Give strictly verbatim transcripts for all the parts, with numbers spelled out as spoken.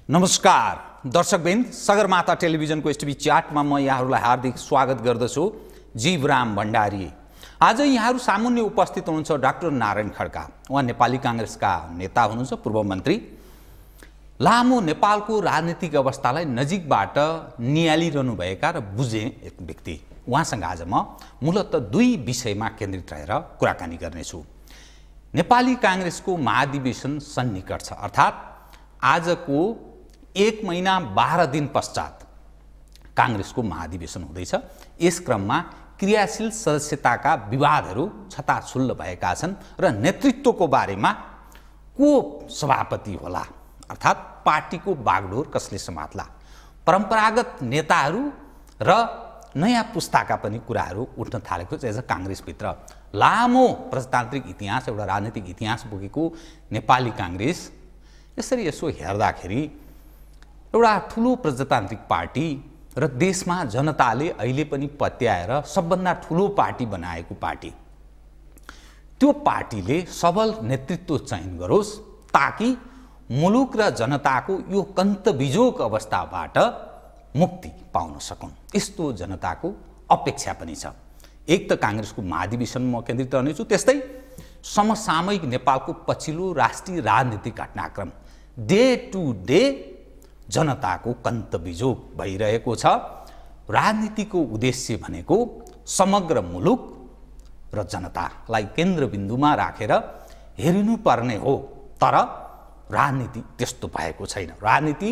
नमस्कार दर्शकवृन्द, सगरमाथा टेलिभिजनको एसटीभी च्याटमा म यहाँहरूलाई हार्दिक स्वागत गर्दछु। जीवराम भण्डारी। आज यहाँहरू सामुन्ने उपस्थित हुनुहुन्छ डाक्टर नारायण खड्का। उहाँ नेपाली कांग्रेसका नेता हुनुहुन्छ, पूर्व मन्त्री। लामो नेपालको राजनीतिक अवस्थालाई नजिकबाट नियालिरहनु भएका र बुझे एक व्यक्ति। उहाँसँग आज म मूलतः दुई विषयमा केन्द्रित रहेर कुराकानी गर्नेछु। नेपाली कांग्रेसको महाधिवेशन सन्निकट छ, अर्थात् आजको एक महीना बाह्र दिन पश्चात कांग्रेसको महाधिवेशन हुँदैछ। यस क्रममा क्रियाशील सदस्यताका विवादहरू छताछुल्ल भएका छन् र नेतृत्वको बारेमा को सभापति होला, अर्थात् पार्टीको बागडोर कसले समात्ला, परम्परागत नेताहरू र नयाँ पुस्ताका पनि कुराहरू उठ्न थालेको छ। एज अ कांग्रेसभित्र लामो प्रजातान्त्रिक इतिहास, एउटा राजनीतिक इतिहास बोकेको नेपाली कांग्रेस यसरी यसो हेर्दाखेरि एउटा ठुलो प्रजातान्त्रिक पार्टी र देशमा जनताले अहिले पनि पत्याएर सबभन्दा ठुलो पार्टी बनाएको पार्टी, त्यो पार्टीले सबल नेतृत्व चयन गरोस् ताकि मुलुक र जनताको यो कन्तबिजोग अवस्थाबाट मुक्ति पाउन सकुन्। यस्तो जनताको अपेक्षा पनि छ। एक त कांग्रेसको महाधिवेशनमा केन्द्रित रहनेछु, त्यस्तै समसामयिक नेपालको पछिल्लो राष्ट्रिय राजनीतिक घटनाक्रम, डे टु डे जनताको कन्तबिजोग भइरहेको छ। राजनीतिको उद्देश्य भनेको समग्र मुलुक र जनतालाई केन्द्रबिन्दुमा राखेर हेरिनुपर्ने हो, तर राजनीति त्यस्तो भएको छैन। राजनीति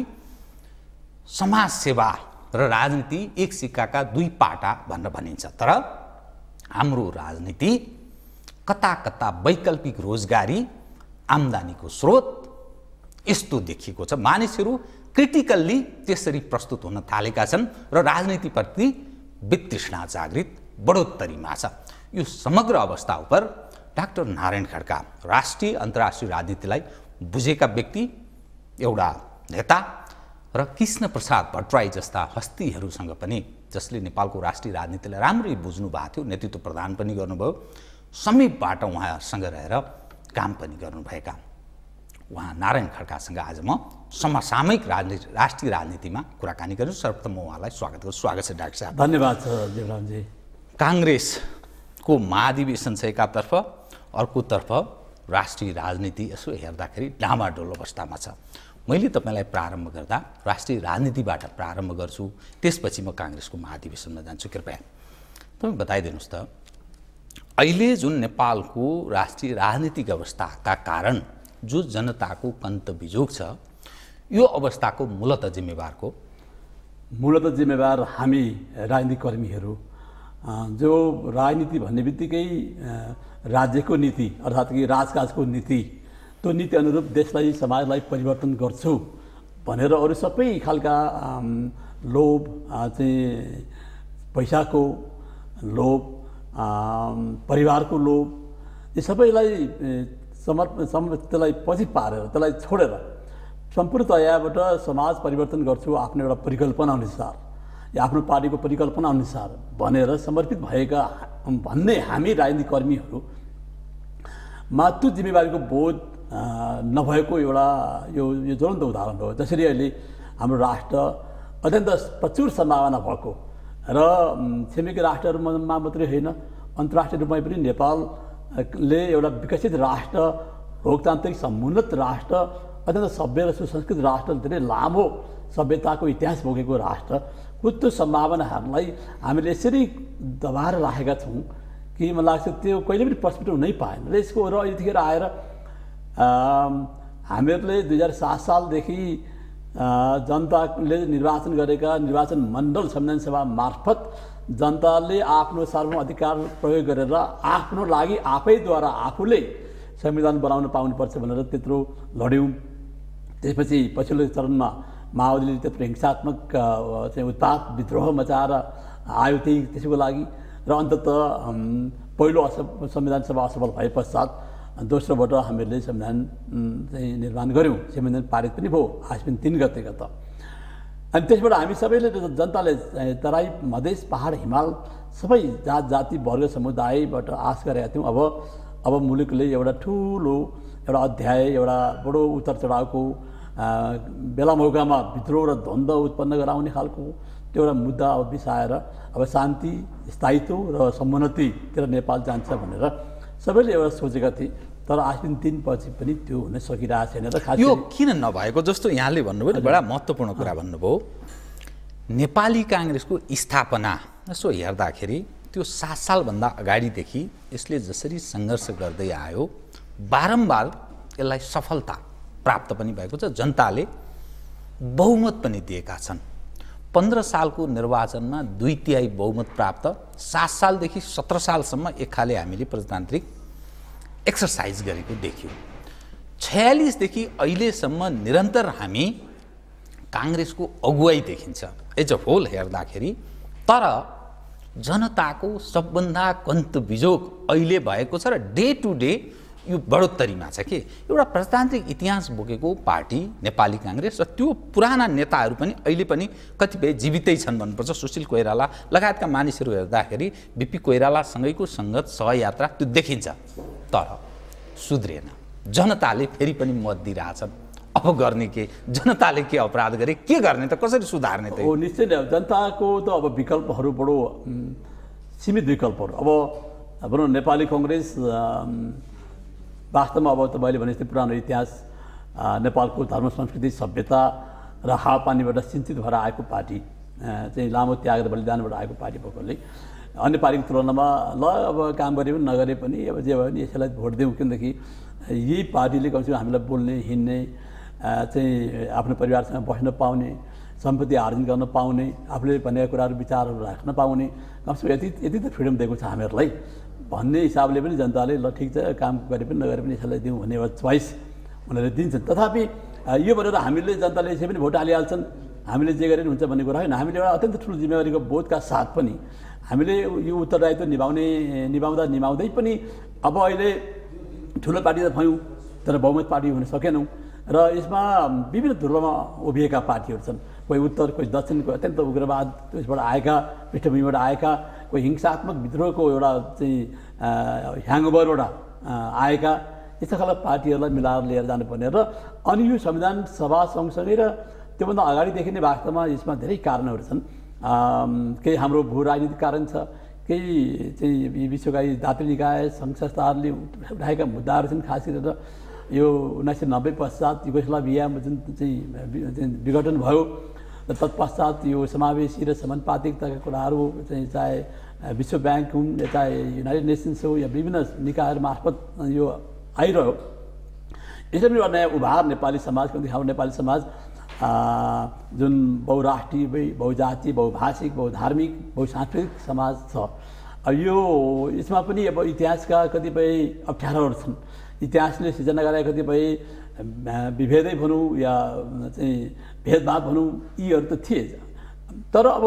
समाज सेवा र राजनीति एक सिक्काका दुई पाटा भनेर भनिन्छ, तर हाम्रो राजनीति कता कता वैकल्पिक रोजगारी, आम्दानीको स्रोत यस्तो देखिएको छ। मानिसहरू क्रिटिकल्ली त्यसरी प्रस्तुत हुन थालेका छन् र राजनीतिप्रति वितृष्णा जागृत बढोत्तरीमा छ। यो समग्र अवस्था उपर डाक्टर नारायण खड्का, राष्ट्रिय अन्तर्राष्ट्रिय राजनीतिलाई बुझेका व्यक्ति, एउटा नेता र कृष्ण प्रसाद भट्टराई जस्ता हस्तीहरूसँग पनि, जसले नेपालको राष्ट्रिय राजनीतिलाई राम्ररी बुझ्नु भएको थियो, नेतृत्व प्रदान पनि गर्नुभयो, समीपबाट उहाँसँग रहेर काम पनि गर्नुभएका उहाँ नारायण खड्कासँग आज म समसामयिक राजनीति राष्ट्रिय राजनीतिमा कुराकानी गर्छु। सर्वप्रथम म उहाँलाई स्वागत गर्छु। स्वागत छ डाक्टर साहब। धन्यवाद छ जीवरामजी। कांग्रेसको महाधिवेशन छ एकातर्फ, अर्कोतर्फ राष्ट्रिय राजनीति यसो हेर्दाखेरि डामाडोल अवस्थामा छ। मैले तपाईँलाई प्रारम्भ गर्दा राष्ट्रिय राजनीतिबाट प्रारम्भ गर्छु, त्यसपछि म कांग्रेसको महाधिवेशनमा जान्छु। कृपया तपाईँ बताइदिनुहोस् त, अहिले जुन नेपालको राष्ट्रिय राजनीतिक अवस्थाका कारण जो जनताको कन्तबिजोग छ, यो अवस्थाको मूलतः जिम्मेवारको मूलतः जिम्मेवार हामी राजनीतिक कर्मीहरू, जो राजनीति भन्ने बित्तिकै राज्यको नीति अर्थात् कि राजकाजको नीति, त्यो नीति अनुरूप देशलाई समाजलाई परिवर्तन गर्छु भनेर अरू सबै खालका लोभ चाहिँ पैसाको लोभ, परिवारको लोभ, यी सबैलाई समर्पण सम त्यसलाई पछि पारेर, त्यसलाई छोडेर सम्पूर्णतयाबाट समाज परिवर्तन गर्छु आफ्नो एउटा परिकल्पना अनुसार या आफ्नो पार्टीको परिकल्पना अनुसार भनेर समर्पित भएका भन्ने हामी राजनीतिक कर्मीहरूमा त्यो जिम्मेवारीको बोध नभएको एउटा यो यो ज्वलन्त उदाहरण हो। जसरी अहिले हाम्रो राष्ट्र अत्यन्त प्रचुर सम्भावना भएको र छिमेकी राष्ट्रहरूमा मात्रै होइन, अन्तर्राष्ट्रिय रूपमा पनि नेपालले एउटा विकसित राष्ट्र, लोकतान्त्रिक समुन्नत राष्ट्र, अत्यन्त सभ्य र सुसंस्कृत राष्ट्र, धेरै लामो सभ्यताको इतिहास बोकेको राष्ट्रको त्यो सम्भावनाहरूलाई हामीले यसरी दबाएर राखेका छौँ कि मलाई लाग्छ त्यो कहिले पनि प्रस्फुट हुनै पाएन। र यसको र यतिखेर आएर हामीहरूले दुई हजार सात सालदेखि जनताले निर्वाचन गरेका निर्वाचन मण्डल संविधान सभा मार्फत जनताले आफ्नो सार्वभौम अधिकार प्रयोग गरेर आफ्नो लागि आफैद्वारा आफूले संविधान बनाउन पाउनुपर्छ भनेर त्यत्रो लड्यौँ। त्यसपछि पछिल्लो चरणमा माओवादीले त्यत्रो हिंसात्मक चाहिँ उत्पात विद्रोह मचाएर आयो त्यही त्यसको लागि, र अन्ततः पहिलो अस संविधान सभा असफल भए पश्चात दोस्रोबाट हामीहरूले संविधान चाहिँ निर्माण गऱ्यौँ। संविधान पारित पनि भयो आश्विन तिन गतेका त। अनि त्यसबाट हामी सबैले जनताले तराई, मधेस, पहाड, हिमाल सबै जात जाति वर्ग समुदायबाट आश गरेका थियौँ। अब अब मुलुकले एउटा ठुलो एउटा अध्याय, एउटा बडो उतार चढावको बेला मौकामा विद्रोह र द्वन्द्व उत्पन्न गराउने खालको त्यो एउटा मुद्दा अब बिसाएर अब शान्ति स्थायित्व र समुन्नतितिर नेपाल जान्छ भनेर सबैले एउटा सोचेका थिए। तर आखिर दिनपछि पनि त्यो हुन सकिरहेको छैन र खास यो किन नभएको जस्तो यहाँले भन्नुभयो बडा महत्त्वपूर्ण कुरा भन्नुभयो। नेपाली काङ्ग्रेसको स्थापना यसो हेर्दाखेरि त्यो सात सालभन्दा अगाडिदेखि यसले जसरी सङ्घर्ष गर्दै आयो बारम्बार यसलाई सफलता प्राप्त पनि भएको छ। जनताले बहुमत पनि दिएका छन्। पन्ध्र सालको निर्वाचनमा दुई तिहाई बहुमत प्राप्त, सात सालदेखि सत्र सालसम्म एक खाले हामीले प्रजातान्त्रिक एक्सर्साइज गरेको देखियो। छयालिसदेखि अहिलेसम्म निरन्तर हामी काङ्ग्रेसको अगुवाई देखिन्छ एज अ होल हेर्दाखेरि। तर जनताको सबभन्दा कन्त बिजोग अहिले भएको छ र डे टु डे यो बढोत्तरीमा छ कि एउटा प्रजातान्त्रिक इतिहास बोकेको पार्टी नेपाली काङ्ग्रेस र त्यो पुराना नेताहरू पनि अहिले पनि कतिपय जीवितै छन् भन्नुपर्छ। सुशील कोइराला लगायतका मानिसहरू हेर्दाखेरि बिपी कोइरालासँगैको सङ्गत सहयात्रा त्यो देखिन्छ। तर सुध्रेन, जनताले फेरि पनि मत दिइरहेछन्। अब गर्ने के, जनताले के अपराध गरे, के गर्ने त, कसरी सुधार्ने त? हो निश्चय नै जनताको त अब विकल्पहरू बडो सीमित विकल्पहरू। अब हाम्रो नेपाली काङ्ग्रेस वास्तवमा अब तपाईँले भने जस्तै पुरानो इतिहास नेपालको धर्म संस्कृति सभ्यता र हावापानीबाट सिञ्चित भएर आएको पार्टी चाहिँ लामो त्याग र बलिदानबाट आएको पार्टी भएकोले अन्य पार्टीको तुलनामा ल अब काम गरे पनि नगरे पनि अब जे भयो भने यसैलाई भोट दिउँ, किनकि यही पार्टीले कमसेकम हामीलाई बोल्ने हिँड्ने चाहिँ आफ्नो परिवारसँग बस्न पाउने, सम्पत्ति आर्जन गर्न पाउने, आफूले भनेका कुराहरू विचारहरू राख्न पाउने, कमसेकम यति यति त फ्रिडम दिएको छ हामीहरूलाई भन्ने हिसाबले पनि जनताले ल ठिक छ काम गरे पनि नगरे पनि यसैलाई दिउँ भन्ने एउटा चोइस उनीहरूले दिन्छन्। तथापि यो भनेर हामीले जनताले यसै पनि भोट हालिहाल्छन्, हामीले जे गरे हुन्छ भन्ने कुरा होइन। हामीले एउटा अत्यन्त ठुलो जिम्मेवारीको बोधका साथ पनि हामीले यो उत्तरदायित्व निभाउने निभाउँदा निभाउँदै पनि अब अहिले ठुलो पार्टी त भयौँ तर बहुमत पार्टी हुन सकेनौँ र यसमा विभिन्न ध्रुवमा उभिएका पार्टीहरू छन्। कोही उत्तर, कोही दक्षिण, कोही अत्यन्त उग्रवाद त्यसबाट आएका, पृष्ठभूमिबाट आएका, कोही हिंसात्मक विद्रोहको एउटा चाहिँ ह्याङओभरबाट आएका, यस्ता खालका पार्टीहरूलाई मिलाएर लिएर जानुपर्ने र अनि यो संविधान सभा सँगसँगै र त्योभन्दा अगाडिदेखि नै वास्तवमा यसमा धेरै कारणहरू छन्। केही हाम्रो भू राजनीतिक कारण छ, केही चाहिँ विश्वका दात्री निकाय सङ्घ संस्थाहरूले उठाएका मुद्दाहरू छन्। खास गरेर यो उन्नाइस सय नब्बे पश्चात युगोस्लाभियामा जुन चाहिँ विघटन भयो र तत्पश्चात यो समावेशी र समानुपातिकताका कुराहरू चाहिँ चाहे विश्व ब्याङ्क हुन् या चाहे युनाइटेड नेसन्स हो या विभिन्न निकायहरू मार्फत यो आइरह्यो। यसरी एउटा नयाँ उभार नेपाली समाज, किनकि हाम्रो नेपाली समाज जुन बहुराष्ट्रिय, बहुजातीय, बहुभाषिक, बहुधार्मिक, बहुसांस्कृतिक समाज छ। अब यो यसमा पनि अब इतिहासका कतिपय अप्ठ्यारोहरू छन्। इतिहासले सिर्जना गरेका कतिपय विभेदै भनौँ या चाहिँ भेदभाव भनौँ, यीहरू त थिए। तर अब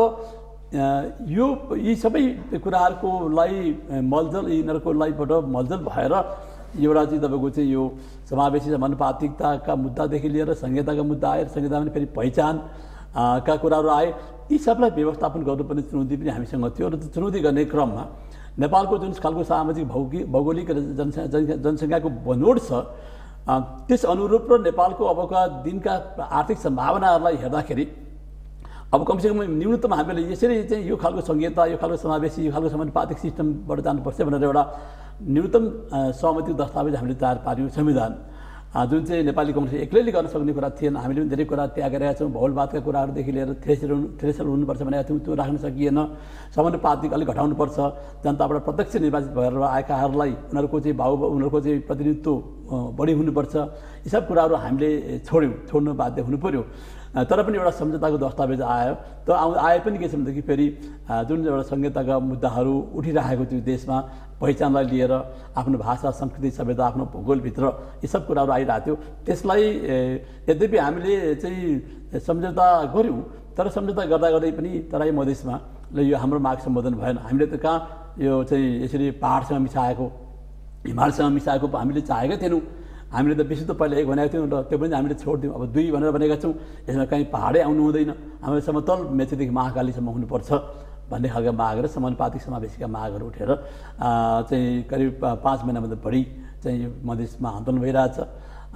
यो यी सबै कुराहरूकोलाई मलजल यिनीहरूको लाइबाट मलजल भएर एउटा चाहिँ तपाईँको चाहिँ यो समावेशी समानुपातिकताका मुद्दादेखि लिएर संहिताका मुद्दा आएर संहितामा फेरि पहिचान का कुराहरू आए। यी सबलाई व्यवस्थापन गर्नुपर्ने चुनौती पनि हामीसँग थियो र त्यो चुनौती गर्ने क्रममा नेपालको जुन खालको सामाजिक भौगोलिक भौगोलिक र जनसङ्ख्या जनसङ्ख्याको बनोट छ त्यस अनुरूप र नेपालको अबका दिनका आर्थिक सम्भावनाहरूलाई हेर्दाखेरि अब कमसेकम न्यूनतम हामीले यसरी चाहिँ यो खालको संहिता, यो खालको समावेशी, यो खालको समानुपातिक सिस्टमबाट जानुपर्छ भनेर एउटा न्यूनतम सहमति दस्तावेज हामीले तयार पार्यौँ। संविधान जुन चाहिँ नेपाली काङ्ग्रेसले एक्लैले गर्न सक्ने कुरा थिएन। हामीले पनि धेरै कुरा त्याग गरेका छौँ। बहुलवादका कुराहरूदेखि लिएर थ्रेसल थ्रेसल हुनुपर्छ भनेका थियौँ, त्यो राख्न सकिएन। समानुपातिक अलिक घटाउनुपर्छ, जनताबाट प्रत्यक्ष निर्वाचित भएर आएकाहरूलाई उनीहरूको चाहिँ भाउ उनीहरूको चाहिँ प्रतिनिधित्व बढी हुनुपर्छ। यी सब कुराहरू हामीले छोड्यौँ, छोड्नु बाध्य हुनु पऱ्यो। तर पनि एउटा सम्झौताको दस्तावेज आयो। त आउ आए पनि के छ भनेदेखि फेरि जुन एउटा संहिताका मुद्दाहरू उठिरहेको थियो देशमा, पहिचानलाई लिएर आफ्नो भाषा, संस्कृति, सभ्यता, आफ्नो भूगोलभित्र यी सब कुराहरू आइरहेको थियो। त्यसलाई यद्यपि हामीले चाहिँ सम्झौता गऱ्यौँ, तर सम्झौता गर्दा गर्दै पनि तराई मधेसमा ल यो हाम्रो माग सम्बोधन भएन। हामीले त कहाँ यो चाहिँ यसरी पाहाडसँग मिसाएको, हिमालसँग मिसाएको हामीले चाहेका थिएनौँ। हामीले त विशुद्ध पहिला एक भनेको थियौँ र त्यो पनि हामीले छोडिदियौँ। अब दुई भनेर भनेका छौँ। यसमा कहीँ पाहाडै आउनु हुँदैन, हाम्रो समतल मेचीदेखि महाकालीसम्म हुनुपर्छ भन्ने खालका माग र समानुपातिक समावेशीका मागहरू उठेर चाहिँ करिब पाँच महिनाभन्दा बढी चाहिँ मधेसमा आन्दोलन भइरहेछ।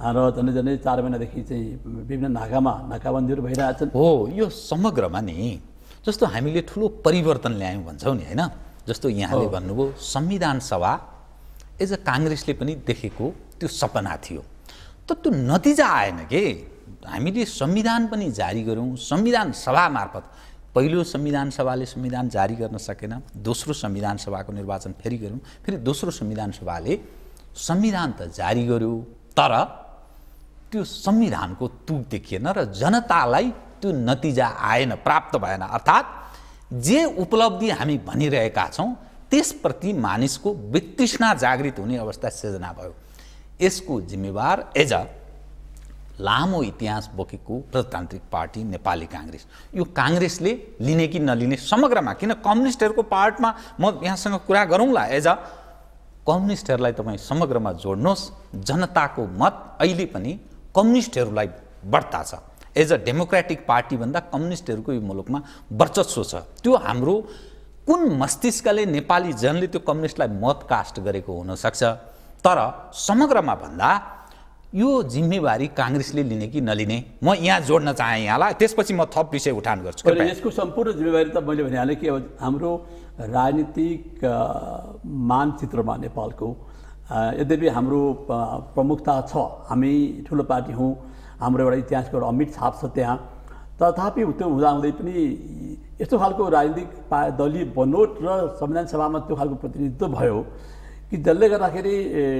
र झन्डै झन्डै चार महिनादेखि चाहिँ विभिन्न नाकामा नाकाबन्दीहरू भइरहेछन्। हो, यो समग्रमा नि जस्तो हामीले ठुलो परिवर्तन ल्यायौँ भन्छौँ नि होइन, जस्तो यहाँले भन्नुभयो संविधान सभा एज अ काङ्ग्रेसले पनि देखेको त्यो सपना थियो, तर त्यो नतिजा आएन के। हामीले संविधान पनि जारी गऱ्यौँ, संविधान सभा मार्फत। पहिलो संविधान सभाले संविधान जारी गर्न सकेन, दोस्रो संविधान सभाको निर्वाचन फेरि गऱ्यौँ, फेरि दोस्रो संविधान सभाले संविधान त जारी गर्यो, तर त्यो संविधानको तुक देखिएन र जनतालाई त्यो नतिजा आएन, प्राप्त भएन। अर्थात् जे उपलब्धि हामी भनिरहेका छौँ त्यसप्रति मानिसको वितृष्णा जागृत हुने अवस्था सिर्जना भयो। यसको जिम्मेवार एज अ लामो इतिहास बोकेको प्रजातान्त्रिक पार्टी नेपाली काङ्ग्रेस, यो काङ्ग्रेसले लिने कि नलिने समग्रमा, किन कम्युनिस्टहरूको पार्टमा म यहाँसँग कुरा गरौँला। एज अ कम्युनिस्टहरूलाई तपाईँ समग्रमा जोड्नुहोस्, जनताको मत अहिले पनि कम्युनिस्टहरूलाई बढ्ता छ। एज अ डेमोक्रेटिक पार्टी भन्दा कम्युनिस्टहरूको यो मुलुकमा वर्चस्व छ। त्यो हाम्रो कुन मस्तिष्कले नेपाली जनले त्यो कम्युनिस्टलाई मत कास्ट गरेको हुनसक्छ, तर समग्रमा भन्दा यो जिम्मेवारी काङ्ग्रेसले लिने कि नलिने म यहाँ जोड्न चाहेँ यहाँलाई, त्यसपछि म थप विषय उठान गर्छु। यसको सम्पूर्ण जिम्मेवारी त मैले भनिहालेँ कि अब हाम्रो राजनीतिक मानचित्रमा नेपालको यद्यपि हाम्रो प्रमुखता छ, हामी ठुलो पार्टी हौँ, हाम्रो एउटा इतिहासको एउटा अमिट छाप छ त्यहाँ, तथापि त्यो हुँदाहुँदै पनि यस्तो खालको राजनीतिक पा दलीय बनोट र संविधान सभामा त्यो खालको प्रतिनिधित्व भयो कि जसले गर्दाखेरि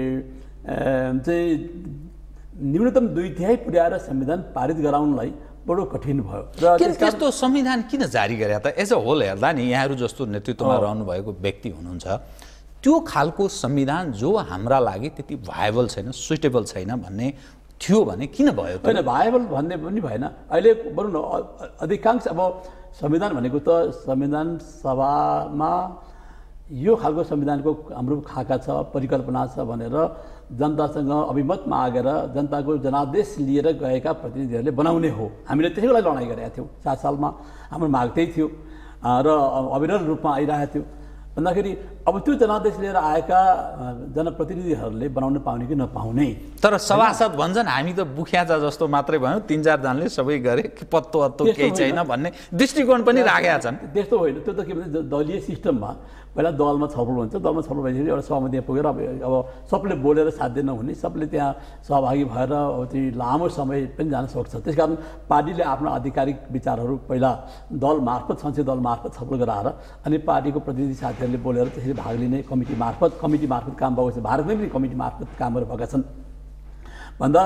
चाहिँ न्यूनतम दुई तिहाई पुर्याएर संविधान पारित गराउनलाई बडो कठिन भयो। र त्यस्तो संविधान किन जारी गरे त? एज अ होल हेर्दा नि यहाँहरू जस्तो नेतृत्वमा रहनुभएको व्यक्ति हुनुहुन्छ, त्यो खालको संविधान जो हाम्रा लागि त्यति भायबल छैन, सुइटेबल छैन भन्ने थियो भने किन भयो त? होइन, भायबल भन्ने पनि भएन। अहिले बरु न अधिकांश अब संविधान भनेको त संविधान सभामा यो खालको संविधानको हाम्रो खाका छ, परिकल्पना छ भनेर जनतासँग अभिमत मागेर जनताको जनादेश लिएर गएका प्रतिनिधिहरूले बनाउने हो। हामीले त्यसैको लागि लडाइँ गरेका थियौँ। सात सालमा हाम्रो माग त्यही थियो र अविरल रूपमा आइरहेको थियो। भन्दाखेरि अब त्यो जनादेश लिएर आएका जनप्रतिनिधिहरूले बनाउन पाउने कि नपाउने, तर सभासद भन्छन् हामी त बुख्याचा जस्तो मात्रै भयौँ, तिन चारजनाले सबै गरे कि पत्तो अत्तो केही छैन भन्ने दृष्टिकोण पनि राखेका छन्। त्यस्तो होइन, त्यो त के भन्छ दलीय सिस्टममा पहिला दलमा छलफल हुन्छ, दलमा छलफल भएपछि एउटा सहमति पुगेर अब अब सबले बोलेर साध्य नहुने, सबले त्यहाँ सहभागी भएर त्यो लामो समय पनि जान सक्छ। त्यसकारण पार्टीले आफ्नो आधिकारिक विचारहरू पहिला दल मार्फत, संसदीय दल मार्फत छलफल गराएर अनि पार्टीको प्रतिनिधि साथीहरूले बोलेर त्यसरी भाग लिने कमिटी मार्फत कमिटी मार्फत काम भएको छ। भारतमै पनि कमिटी मार्फत कामहरू भएका छन् भन्दा,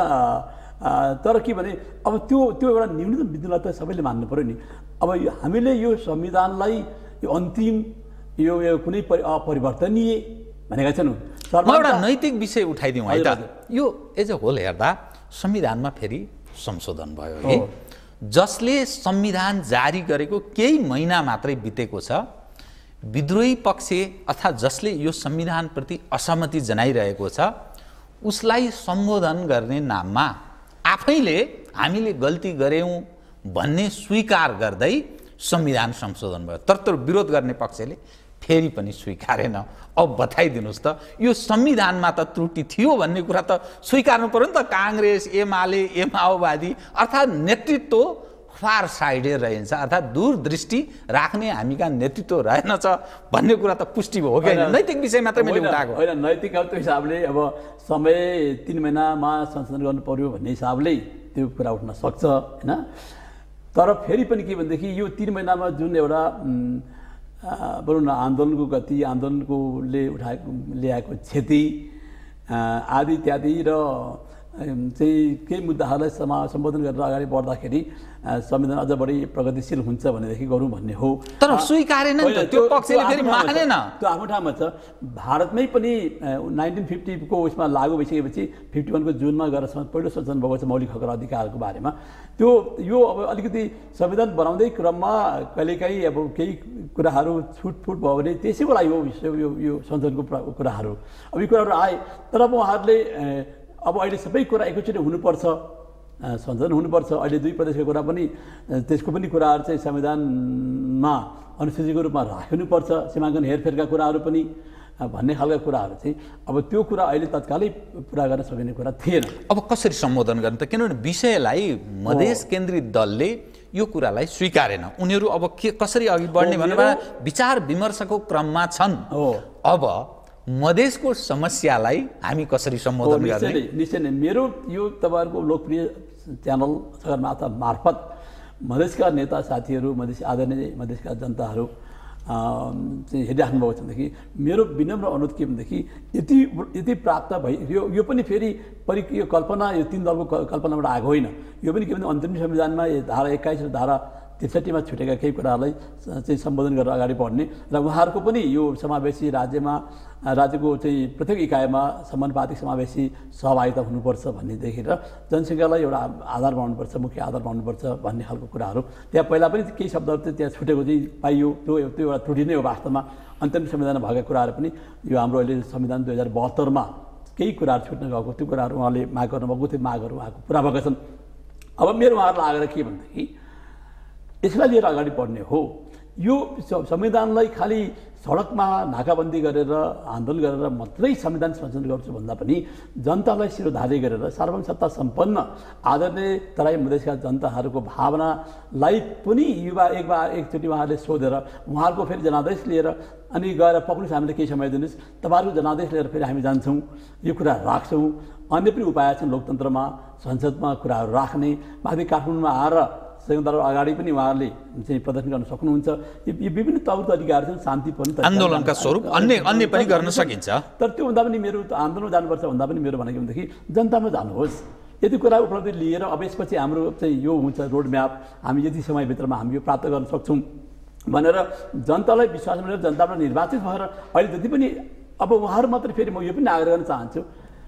तर के भने अब त्यो त्यो एउटा न्यूनतम बिन्दुलाई त सबैले मान्नु पऱ्यो नि। अब हामीले यो संविधानलाई यो अन्तिम यो यो कुनै अपरिवर्तनीय भनेका छन्। म एउटा नैतिक विषय उठाइदिउँ है त। यो एज अ होल हेर्दा संविधानमा फेरि संशोधन भयो है, जसले संविधान जारी गरेको केही महिना मात्रै बितेको छ, विद्रोही पक्ष अर्थात् जसले यो संविधानप्रति असहमति जनाइरहेको छ उसलाई सम्बोधन गर्ने नाममा आफैले हामीले गल्ती गऱ्यौँ भन्ने स्वीकार गर्दै संविधान संशोधन भयो। तर त्यो विरोध गर्ने पक्षले फेरि पनि स्वीकारेन। अब बताइदिनुहोस् त, यो संविधानमा त त्रुटि थियो भन्ने कुरा त स्वीकार्नु पर्यो नि त। काङ्ग्रेस, एमाले, एमाओवादी अर्थात् नेतृत्व फार साइडेड रहन्छ, अर्थात् दूरदृष्टि राख्ने हामीका नेतृत्व रहेनछ भन्ने कुरा त पुष्टि भयो क्या। नैतिक विषय मात्रै मैले उठाएको होइन, नैतिक त्यो हिसाबले अब समय तिन महिनामा संशोधन गर्नु पर्यो भन्ने हिसाबले त्यो कुरा उठ्न सक्छ होइन। तर फेरि पनि के भनेदेखि यो तिन महिनामा जुन एउटा भनौँ न आन्दोलनको गति, आन्दोलनकोले उठाएको ल्याएको क्षति आदि इत्यादि र चाहिँ केही मुद्दाहरूलाई समा सम्बोधन गरेर अगाडि बढ्दाखेरि संविधान अझ बढी प्रगतिशील हुन्छ भनेदेखि गरौँ भन्ने हो। तर स्वीकारेन नि त, त्यो पक्षले फेरि मानेन। त्यो आफ्नो ठाउँमा छ। भारतमै पनि नाइन्टिन फिफ्टीको उसमा लागू भइसकेपछि फिफ्टी वानको जुनमा गएर पहिलो संशोधन भएको छ मौलिक हक र अधिकारको बारेमा। त्यो यो अब अलिकति संविधान बनाउँदै क्रममा कहिलेकाहीँ अब केही कुराहरू छुटफुट भयो भने त्यसैको लागि हो यो यो संशोधनको कुराहरू। अब यी कुराहरू आए, तर अब उहाँहरूले अब अहिले सबै कुरा एकैचोटि हुनुपर्छ, संशोधन हुनुपर्छ। अहिले दुई प्रदेशको कुरा पनि त्यसको पनि कुराहरू चाहिँ संविधानमा अनुसूचीको रूपमा राख्नुपर्छ, सीमाङ्कन हेरफेरका कुराहरू पनि भन्ने खालका कुराहरू चाहिँ अब त्यो कुरा अहिले तत्कालै पुरा गर्न सकिने कुरा थिएन। अब कसरी सम्बोधन गर्ने त? किनभने विषयलाई मधेस केन्द्रित दलले यो कुरालाई स्वीकारेन। उनीहरू अब के कसरी अघि बढ्ने भनेर विचार विमर्शको क्रममा छन्। अब मधेसको समस्यालाई हामी कसरी सम्बोधन गर्ने? निश्चय नै मेरो यो तपाईँहरूको लोकप्रिय च्यानल सगरमाथा मार्फत मधेसका नेता साथीहरू, मधेस आदरणीय मधेसका जनताहरू चाहिँ हेरिराख्नु भएको छदेखि मेरो विनम्र अनुरोध के भनेदेखि यति यति प्राप्त भइ यो यो पनि फेरि परि यो कल्पना यो तीन दलको कल्पनाबाट आएको होइन। यो पनि के भने अन्तरिम संविधानमा धारा एक्काइस र धारा त्रिसठीमा छुटेका केही कुराहरूलाई चाहिँ सम्बोधन गरेर अगाडि बढ्ने र उहाँहरूको पनि यो समावेशी राज्यमा राज्यको चाहिँ प्रत्येक इकाइमा समानुपातिक समावेशी सहभागिता हुनुपर्छ भन्ने देखेर जनसङ्ख्यालाई एउटा आधार बनाउनुपर्छ, मुख्य आधार बनाउनुपर्छ भन्ने खालको कुराहरू त्यहाँ पहिला पनि केही शब्दहरू चाहिँ त्यहाँ छुटेको चाहिँ पाइयो। त्यो त्यो एउटा त्रुटि नै हो वास्तवमा। अन्तरिम संविधानमा भएका कुराहरू पनि यो हाम्रो अहिले संविधान दुई हजार बहत्तरमा केही कुराहरू छुट्न गएको त्यो कुराहरू उहाँले माग गर्नुभएको त्यो मागहरू उहाँको पुरा भएका छन्। अब मेरो उहाँहरूलाई आएर के भनेदेखि यसलाई लिएर अगाडि बढ्ने हो। यो संविधानलाई खालि सडकमा नाकाबन्दी गरेर आन्दोलन गरेर मात्रै संविधान संशोधन गर्छु भन्दा पनि जनतालाई शिरोधार्य गरेर सार्वभौम सत्ता सम्पन्न आदरणीय तराई मधेसका जनताहरूको भावनालाई पनि युवा एक बा एकचोटि उहाँहरूले सोधेर उहाँहरूको फेरि जनादेश लिएर अनि गएर पक्रिनुहोस्, हामीले केही समय दिनुहोस्, तपाईँहरूको जनादेश लिएर फेरि हामी जान्छौँ, यो कुरा राख्छौँ। अन्य पनि उपाय छन् लोकतन्त्रमा, संसदमा कुराहरू राख्ने। माथि काठमाडौँमा आएर संविधान अगाडि पनि उहाँहरूले चाहिँ प्रदर्शन गर्न सक्नुहुन्छ। यो विभिन्न तौर तरिकाहरू छन्, शान्तिपूर्ण आन्दोलनका स्वरूप अन्य अन्य पनि गर्न सकिन्छ। तर त्योभन्दा पनि मेरो आन्दोलन जानुपर्छ भन्दा पनि मेरो भनेको भनेदेखि जनतामा जानुहोस्। यदि कुरा उपलब्धि लिएर अब यसपछि हाम्रो चाहिँ यो हुन्छ रोड म्याप, हामी यति समयभित्रमा हामी यो प्राप्त गर्न सक्छौँ भनेर जनतालाई विश्वास गरेर जनताबाट निर्वाचित भएर अहिले जति पनि अब उहाँहरू मात्रै फेरि म यो पनि आग्रह गर्न चाहन्छु,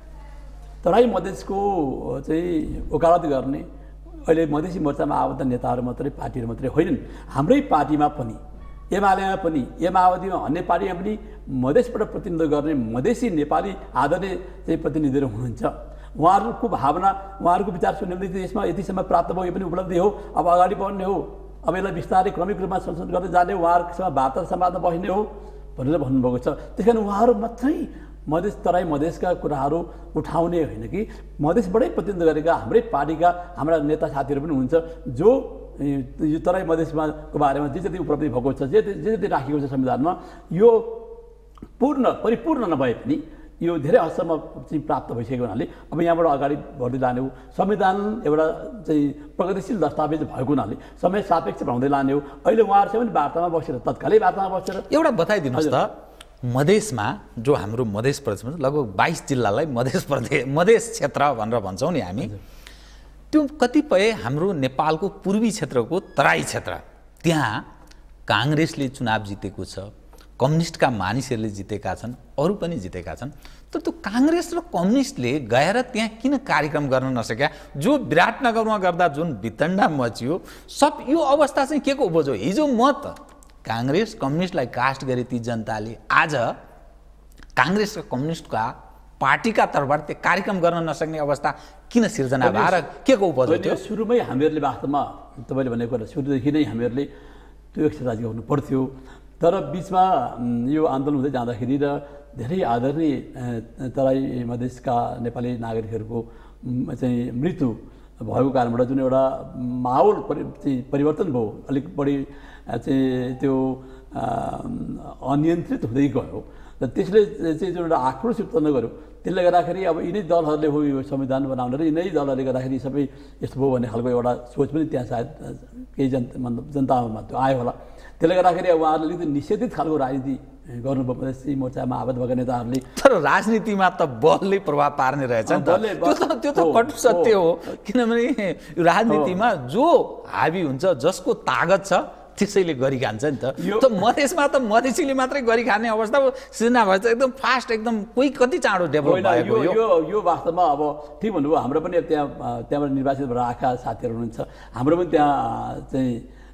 तराई मधेसको चाहिँ वकालत गर्ने अहिले मधेसी मोर्चामा आबद्ध नेताहरू मात्रै पार्टीहरू मात्रै होइनन्, हाम्रै पार्टीमा पनि एमालेमा पनि ए माओवादीमा अन्य पार्टीमा पनि मधेसबाट प्रतिनिधित्व गर्ने मधेसी नेपाली आदरणीय चाहिँ प्रतिनिधिहरू हुनुहुन्छ। उहाँहरूको भावना उहाँहरूको विचार सुन्ने यसमा यतिसम्म प्राप्त भयो, यो पनि उपलब्धि हो, अब अगाडि बढ्ने हो, अब यसलाई बिस्तारै क्रमिक रूपमा संशोधन गर्दै जाने, उहाँहरूसँग वार्ता समाजमा बस्ने हो भनेर भन्नुभएको छ। त्यस कारण उहाँहरू मात्रै मधेस तराई मधेसका कुराहरू उठाउने होइन कि मधेसबाटै प्रतिनिधित्व गरेका हाम्रै पार्टीका हाम्रा नेता साथीहरू पनि हुन्छ जो यो तराई मधेसमा को बारेमा जे जति उपलब्धि भएको छ, जे जे जति राखेको छ संविधानमा, यो पूर्ण परिपूर्ण नभए पनि यो धेरै हदसम्म चाहिँ प्राप्त भइसकेको हुनाले अब यहाँबाट अगाडि बढ्दै लाने हो। संविधान एउटा चाहिँ प्रगतिशील दस्तावेज भएको हुनाले समय सापेक्ष बनाउँदै लाने हो। अहिले उहाँहरूसँग पनि वार्तामा बसेर तत्कालै वार्तामा बसेर एउटा बताइदिनुहोस् त, मधेसमा जो हाम्रो मधेस प्रदेशमा लगभग बाइस जिल्लालाई मधेस प्रदेश मधेस क्षेत्र भनेर भन्छौँ नि हामी, त्यो कतिपय हाम्रो नेपालको पूर्वी क्षेत्रको तराई क्षेत्र त्यहाँ काङ्ग्रेसले चुनाव जितेको छ, कम्युनिस्टका मानिसहरूले जितेका छन्, अरू पनि जितेका छन्। तर त्यो काङ्ग्रेस र कम्युनिस्टले गएर त्यहाँ किन कार्यक्रम गर्न नसक्या? जो विराटनगरमा गर्दा जुन वितण्डा मचियो, सब यो अवस्था चाहिँ के को उपज हो? हिजो मत काङ्ग्रेस कम्युनिस्टलाई कास्ट गरे ती जनताले, आज काङ्ग्रेस र कम्युनिस्टका पार्टीका तर्फबाट त्यो कार्यक्रम गर्न नसक्ने अवस्था किन सिर्जना भएर के को उपज हो? सुरुमै हामीहरूले वास्तवमा तपाईँले भनेको कुरा सुरुदेखि नै हामीहरूले त्यो एक्सर्साइज गर्नु पर्थ्यो। तर बिचमा यो आन्दोलन हुँदै जाँदाखेरि र धेरै आदरणीय तराई मधेसका नेपाली नागरिकहरूको चाहिँ मृत्यु भएको कारणबाट जुन एउटा माहौल परि चाहिँ परिवर्तन भयो, अलिक बढी चाहिँ त्यो अनियन्त्रित हुँदै गयो र त्यसले चाहिँ जुन एउटा आक्रोश उत्पन्न गर्यो, त्यसले गर्दाखेरि अब यिनै दलहरूले हो यो संविधान बनाउने र यिनै दलहरूले गर्दाखेरि सबै यस्तो भयो भन्ने खालको एउटा सोच पनि त्यहाँ सायद केही जन जनतामा त्यो आयो होला। त्यसले गर्दाखेरि अब उहाँहरूले अलिकति निषेधित खालको राजनीति गर्नुभयो मधेसी मोर्चामा आबद्ध भएका नेताहरूले। तर राजनीतिमा त बलले प्रभाव पार्ने रहेछ नि त, त्यो त त्यो त कटु सत्य हो। किनभने राजनीतिमा जो हाबी हुन्छ, जसको तागत छ त्यसैले गरी खान्छ नि त। त मधेसमा त मधेसीले मात्रै गरी खाने अवस्था सिर्जना भएछ, एकदम फास्ट, एकदम कोही कति चाँडो डेभलप भएको यो यो यो वास्तवमा अब ठिक भन्नुभयो। हाम्रो पनि त्यहाँ त्यहाँबाट निर्वाचित भएर आएका साथीहरू हुनुहुन्छ, हाम्रो पनि त्यहाँ चाहिँ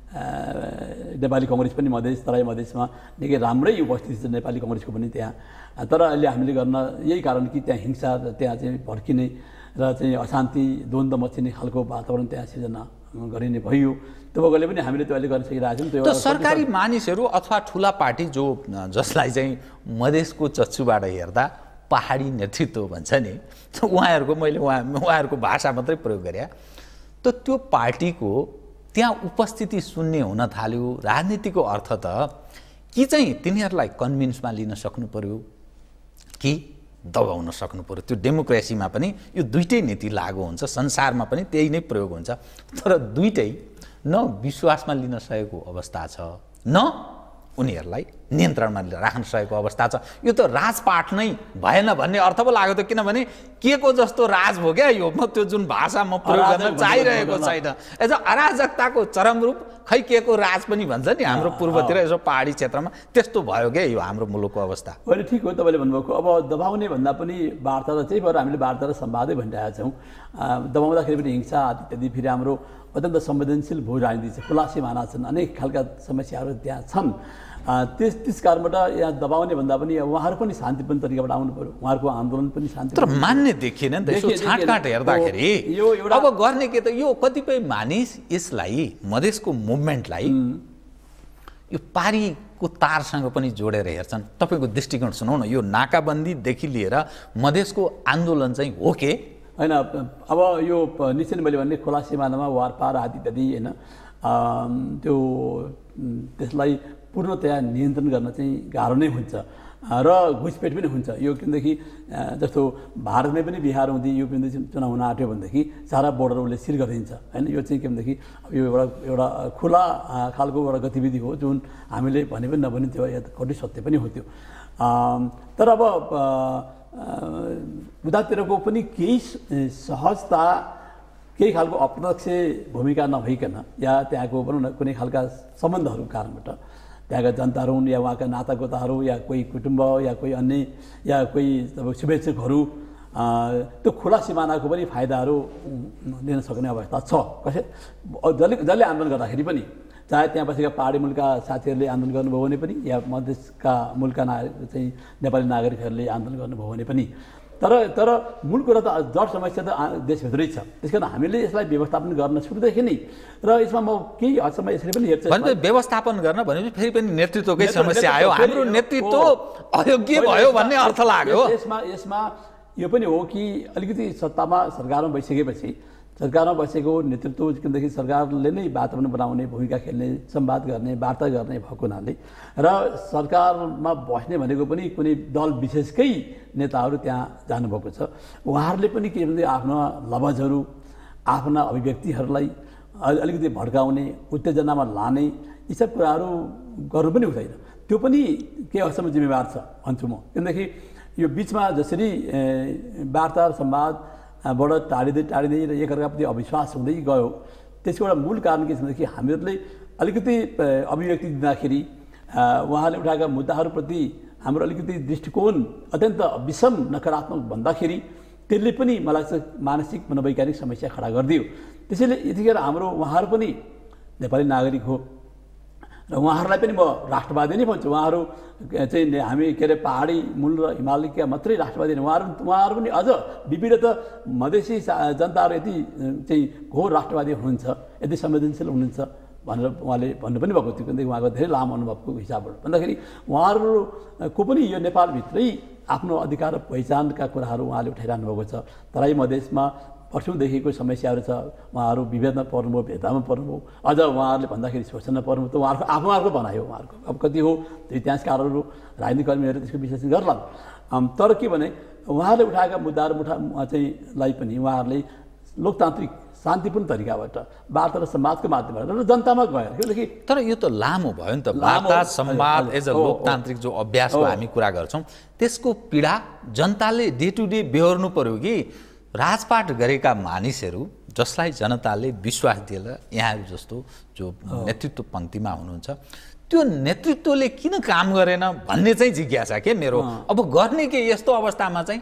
नेपाली कङ्ग्रेस पनि मधेस तराई मधेसमा निकै राम्रै उपस्थिति छ नेपाली कङ्ग्रेसको पनि त्यहाँ। तर अहिले हामीले गर्न यही कारण कि त्यहाँ हिंसा त्यहाँ चाहिँ भड्किने र चाहिँ अशान्ति द्वन्द्व मचिने खालको वातावरण त्यहाँ सिर्जना गरिने भयो त्यो भएकोले पनि हामीले त्यो अहिले गर्न सकिरहेको छौँ। त्यो सरकारी मानिसहरू अथवा ठुला पार्टी जो जसलाई चाहिँ मधेसको चक्षुबाट हेर्दा पहाडी नेतृत्व भन्छ नि, उहाँहरूको मैले उहाँ उहाँहरूको भाषा मात्रै प्रयोग गरेँ, त त्यो पार्टीको त्यहाँ उपस्थिति शून्य हुन थाल्यो। राजनीतिको अर्थ त कि चाहिँ तिनीहरूलाई कन्भिन्समा लिन सक्नु पर्यो कि दबाउन सक्नु पर्यो। त्यो डेमोक्रेसीमा पनि यो दुईटै नीति लागू हुन्छ, संसारमा पनि त्यही नै प्रयोग हुन्छ। तर दुईटै न विश्वासमा लिन सकेको अवस्था छ, न उनीहरूलाई नियन्त्रणमा राख्न सकेको अवस्था छ। यो त राजपाट नै भएन भन्ने अर्थ पो लाग्यो त, किनभने के को जस्तो राज हो क्या यो, म त्यो जुन भाषा म प्रयोग गर्न चाहिरहेको छैन। एज अराजकताको चरम रूप, खै के को राज पनि भन्छ नि हाम्रो पूर्वतिर यसो पहाडी क्षेत्रमा, त्यस्तो भयो क्या यो हाम्रो मुलुकको अवस्था। होइन, ठिक हो तपाईँले भन्नुभएको। अब दबाउने भन्दा पनि वार्ता र त्यही भएर हामीले वार्ता र संवादै भनिरहेका छौँ। दबाउँदाखेरि पनि हिंसा इत्यादि, फेरि हाम्रो अत्यन्त संवेदनशील भू राजनीति छ, खुला सिमाना छन्, अनेक खालका समस्याहरू त्यहाँ छन्। त्यस त्यस कारणबाट यहाँ दबाउने भन्दा पनि उहाँहरू पनि शान्तिपूर्ण तरिकाबाट आउनु पर्यो, उहाँहरूको आन्दोलन पनि शान्ति। तर मान्ने देखिएन नि त यसो छाँटकाँट हेर्दाखेरि। यो एउटा अब गर्ने के त, यो कतिपय मानिस यसलाई मधेसको मुभमेन्टलाई यो पारीको तारसँग पनि जोडेर हेर्छन्। तपाईँको दृष्टिकोण सुनौ न, यो नाकाबन्दीदेखि लिएर मधेसको आन्दोलन चाहिँ हो के होइन? अब यो निश्चय मैले भन्ने खोला सिमानामा वारपार आदि इत्यादि होइन, त्यो त्यसलाई पूर्णतया नियन्त्रण गर्न चाहिँ गाह्रो नै हुन्छ र घुसपेट पनि हुन्छ यो। किनदेखि जस्तो भारतमै पनि बिहार हुँदै यो पनि चुनाव हुन आँट्यो भनेदेखि सारा बोर्डर उसले सिल गरिदिन्छ होइन। यो चाहिँ के भनेदेखि यो एउटा एउटा खुला खालको एउटा गतिविधि हो, जुन हामीले भने पनि नभने त्यो कति सत्य पनि हो त्यो। तर अब उतातिरको पनि केही सहजता, केही खालको अप्रत्यक्ष भूमिका नभइकन या त्यहाँको भनौँ न कुनै खालका सम्बन्धहरूको कारणबाट त्यहाँका जनताहरू हुन् या उहाँका नातागोताहरू या कोही कुटुम्ब या कोही अन्य या कोही अब शुभेच्छुकहरू त्यो खुला सिमानाको पनि फाइदाहरू लिन सक्ने अवस्था छ। कसै जसले जसले आन्दोलन गर्दाखेरि पनि, चाहे त्यहाँ बसेका पहाडी मुलका साथीहरूले आन्दोलन गर्नुभयो भने पनि या मधेसका मुलका नागरिक चाहिँ नेपाली नागरिकहरूले आन्दोलन गर्नुभयो भने पनि, तर तर मूल कुरा त जड समस्या त देशभित्रै छ। त्यस कारण हामीले यसलाई व्यवस्थापन गर्न सुरुदेखि नै, र यसमा म केही हदसम्म यसरी पनि हेर्छु, व्यवस्थापन गर्न भनेपछि फेरि पनि नेतृत्वकै समस्या आयो। हाम्रो नेतृत्व अयोग्य भयो भन्ने अर्थ लाग्यो। यसमा यसमा यो पनि हो कि अलिकति सत्तामा सरकारमा बसिसकेपछि सरकारमा बसेको नेतृत्व, किनदेखि सरकारले नै वातावरण बनाउने, भूमिका खेल्ने, संवाद गर्ने, वार्ता गर्ने भएको हुनाले र सरकारमा बस्ने भनेको पनि कुनै दल विशेषकै नेताहरू त्यहाँ जानुभएको छ। उहाँहरूले पनि के भन्छ आफ्ना लवजहरू, आफ्ना अभिव्यक्तिहरूलाई अलिकति भड्काउने, उत्तेजनामा लाने, यी सब कुराहरू गर्नु पनि हुँदैन। त्यो पनि के हदसम्म जिम्मेवार छ भन्छु म। किनदेखि यो बिचमा जसरी वार्ता संवाद बाट टाढिँदै टाढिँदै र एकअर्काप्रति अविश्वास हुँदै गयो, त्यसको एउटा मूल कारण के छ भनेदेखि हामीहरूले अलिकति अभिव्यक्ति दिँदाखेरि उहाँले उठाएका मुद्दाहरूप्रति हाम्रो अलिकति दृष्टिकोण अत्यन्त विषम नकारात्मक भन्दाखेरि त्यसले पनि मलाई चाहिँ मानसिक मनोवैज्ञानिक समस्या खडा गरिदियो। त्यसैले यतिखेर हाम्रो उहाँहरू पनि नेपाली नागरिक हो र उहाँहरूलाई पनि म राष्ट्रवादी नै भन्छु। उहाँहरू चाहिँ हामी के अरे पहाडी मूल र हिमालयका मात्रै राष्ट्रवादी नै, उहाँहरू उहाँहरू पनि अझ विविध त मधेसी जनताहरू यति चाहिँ घोर राष्ट्रवादी हुनुहुन्छ, यति संवेदनशील हुनुहुन्छ भनेर उहाँले भन्नु पनि भएको थियो। किनकि उहाँको धेरै लामो अनुभवको हिसाबबाट भन्दाखेरि उहाँहरूको पनि यो नेपालभित्रै आफ्नो अधिकार र पहिचानका कुराहरू उहाँले उठाइरहनु भएको छ। तराई मधेसमा वर्षौँदेखिको समस्याहरू छ, उहाँहरू विभेदमा पर्नुभयो, भेदभावमा पर्नुभयो, अझ उहाँहरूले भन्दाखेरि शोषणमा पर्नुभयो। त उहाँहरूको आफ्नो आफ्नो भनाइ हो, उहाँहरूको अब कति हो त्यो इतिहासकारहरू राजनीतिक कर्मीहरू त्यसको विश्लेषण गर्लान्। तर के भने उहाँहरूले उठाएका मुद्दाहरू उठा चाहिँ लाई पनि उहाँहरूले लोकतान्त्रिक शान्तिपूर्ण तरिकाबाट वार्ता र संवादको माध्यमबाट र जनतामा गएर, किनकि तर यो त लामो भयो नि त। वार्ता संवाद एज अ लोकतान्त्रिक जो अभ्यासको हामी कुरा गर्छौँ, त्यसको पीडा जनताले डे टु डे बेहोर्नु पर्यो कि राजपाट गरेका मानिसहरू जसलाई जनताले विश्वास दिएर यहाँहरू जस्तो जो नेतृत्व पङ्क्तिमा हुनुहुन्छ, त्यो नेतृत्वले किन काम गरेन भन्ने चाहिँ जिज्ञासा के मेरो। अब गर्ने के यस्तो अवस्थामा चाहिँ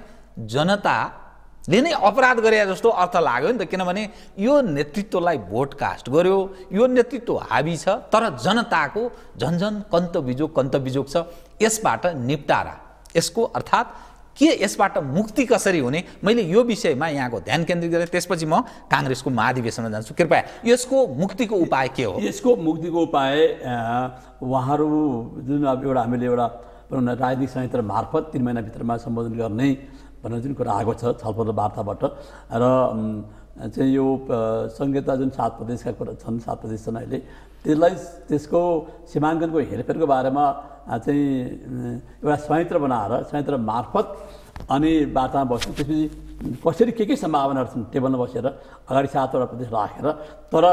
जनताले नै अपराध गरे जस्तो अर्थ लाग्यो नि त। किनभने यो नेतृत्वलाई भोट कास्ट गर्यो, यो नेतृत्व हाबी छ, तर जनताको झन्झन कन्तबिजोग कन्तबिजोग छ। यसबाट निपटारा, यसको अर्थात् के यसबाट मुक्ति कसरी हुने, मैले यो विषयमा यहाँको ध्यान केन्द्रित गरेँ। त्यसपछि म काङ्ग्रेसको महाधिवेशनमा जान्छु। कृपया यसको मुक्तिको उपाय के हो? यसको मुक्तिको उपाय उहाँहरू जुन अब एउटा हामीले एउटा राजनीतिक संयन्त्र मार्फत तीन महिनाभित्रमा सम्बोधन गर्ने भन्ने जुन कुरा आएको छ छलफल र वार्ताबाट, र चाहिँ यो संहिता जुन सात प्रदेशका कुरा छन्, सात प्रदेश छन् अहिले, त्यसलाई त्यसको सीमाङ्कनको हेरफेरको बारेमा चाहिँ एउटा संयन्त्र बनाएर संयन्त्र मार्फत अनि वार्तामा बस्नु, त्यसपछि कसरी के के सम्भावनाहरू छन् टेबलमा बसेर अगाडि सातवटा प्रदेश राखेर, तर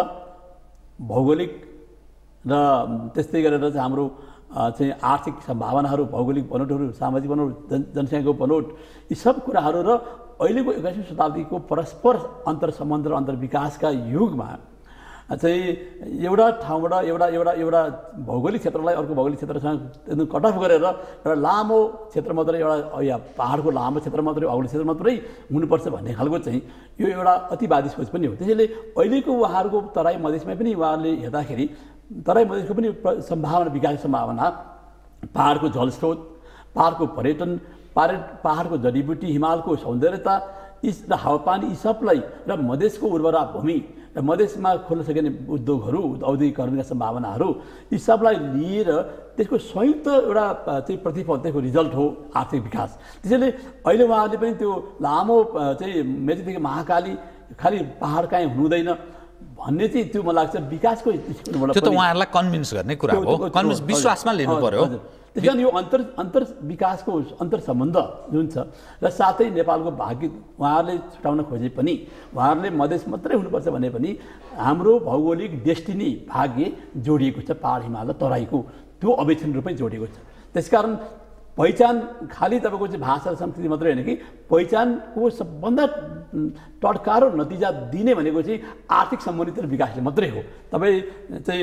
भौगोलिक र त्यस्तै गरेर चाहिँ हाम्रो चाहिँ आर्थिक सम्भावनाहरू, भौगोलिक बनोटहरू, सामाजिक बनोट, जन जनसङ्ख्याको बनोट, यी सब कुराहरू र अहिलेको एक्काइसौँ शताब्दीको परस्पर अन्तर सम्बन्ध र अन्तर विकासका युगमा चाहिँ एउटा ठाउँबाट एउटा एउटा एउटा भौगोलिक क्षेत्रलाई अर्को भौगोलिक क्षेत्रसँग एकदम कट अफ गरेर एउटा लामो क्षेत्र मात्रै, एउटा या पाहाडको लामो क्षेत्र मात्रै, भौगोलिक क्षेत्र मात्रै हुनुपर्छ भन्ने खालको चाहिँ यो एउटा अतिवादी सोच पनि हो। त्यसैले अहिलेको उहाँहरूको तराई मधेसमै पनि उहाँहरूले हेर्दाखेरि तराई मधेसको पनि सम्भावना, विकासको सम्भावना, पाहाडको जलस्रोत, पाहाडको पर्यटन, पाहाड पाहाडको जडीबुटी, हिमालको सौन्दर्यता, यी र हावापानी, यी सबलाई र मधेसको उर्वरा भूमि र मधेसमा खोल्न सकिने उद्योगहरू, औद्योगिकरणका सम्भावनाहरू, यी सबलाई लिएर त्यसको संयुक्त एउटा चाहिँ प्रतिफल, त्यसको रिजल्ट हो आर्थिक विकास। त्यसैले अहिले उहाँहरूले पनि त्यो लामो चाहिँ मेचीदेखि महाकाली खालि पाहाड काहीँ हुँदैन भन्ने चाहिँ त्यो मलाई लाग्छ विकासको दृष्टिकोणबाट त्यो त उहाँहरूलाई कन्भिन्स गर्ने कुरा हो, कन्भिन्स विश्वासमा लिनु पर्यो। त्यस कारण यो अन्तर अन्तर विकासको अन्तर सम्बन्ध जुन छ र साथै नेपालको भाग्य उहाँहरूले छुटाउन खोजे पनि, उहाँहरूले मधेस मात्रै हुनुपर्छ भने पनि हाम्रो भौगोलिक डेस्टिनी, भाग्य जोडिएको छ पाहाड, हिमाल र तराईको, त्यो अविच्छिन्न रूपमै जोडिएको छ। त्यसकारण पहिचान खालि तपाईँको चाहिँ भाषा र संस्कृति मात्रै होइन कि पहिचानको सबभन्दा टड्कारो नतिजा दिने भनेको चाहिँ आर्थिक सम्बन्धित विकासले मात्रै हो। तपाईँ चाहिँ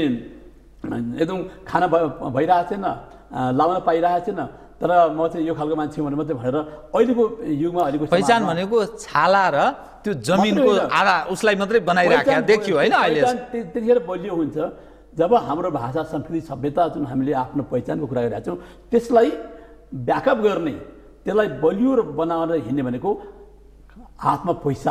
एकदम खाना भइरहेको छैन, लाउन पाइरहेको छैन, तर म चाहिँ यो खालको मान्छे भने मात्रै भनेर अहिलेको युगमा अहिलेको पहिचान भनेको छाला र त्यो जमिनको आधा उसलाई मात्रै बनाइराखेको देखियो होइन। अहिले त्यतिखेर बलियो हुन्छ जब हाम्रो भाषा, संस्कृति, सभ्यता जुन हामीले आफ्नो पहिचानको कुरा गरिरहेको छौँ त्यसलाई ब्याकअप गर्ने, त्यसलाई बलियो र बनाएर हिँड्ने भनेको हातमा पैसा